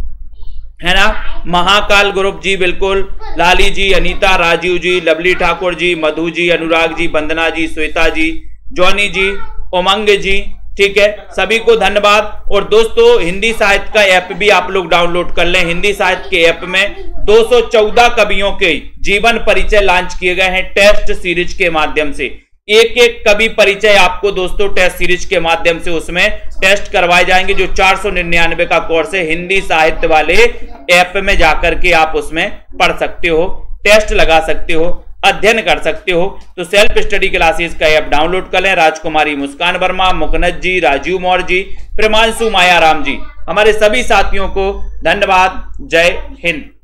है ना, महाकाल ग्रुप जी, बिल्कुल, लाली जी, अनीता, राजीव जी, लवली ठाकुर जी, मधु जी, अनुराग जी, वंदना जी, श्वेता जी, जॉनी जी, उमंग जी, ठीक है, सभी को धन्यवाद। और दोस्तों हिंदी साहित्य का ऐप भी आप लोग डाउनलोड कर लें। हिंदी साहित्य के ऐप में दो सौ चौदह कवियों के जीवन परिचय लॉन्च किए गए हैं टेस्ट सीरीज के माध्यम से। एक एक कवि परिचय आपको दोस्तों टेस्ट सीरीज के माध्यम से उसमें टेस्ट करवाए जाएंगे, जो चार सौ निन्यानवे का कोर्स है। हिंदी साहित्य वाले ऐप में जाकर के आप उसमें पढ़ सकते हो, टेस्ट लगा सकते हो, अध्ययन कर सकते हो। तो सेल्फ स्टडी क्लासेस का ऐप डाउनलोड कर लें। राजकुमारी, मुस्कान वर्मा, मुकनद जी, राजीव मौर्य जी, प्रेमांशु, मायाराम जी, हमारे सभी साथियों को धन्यवाद। जय हिंद।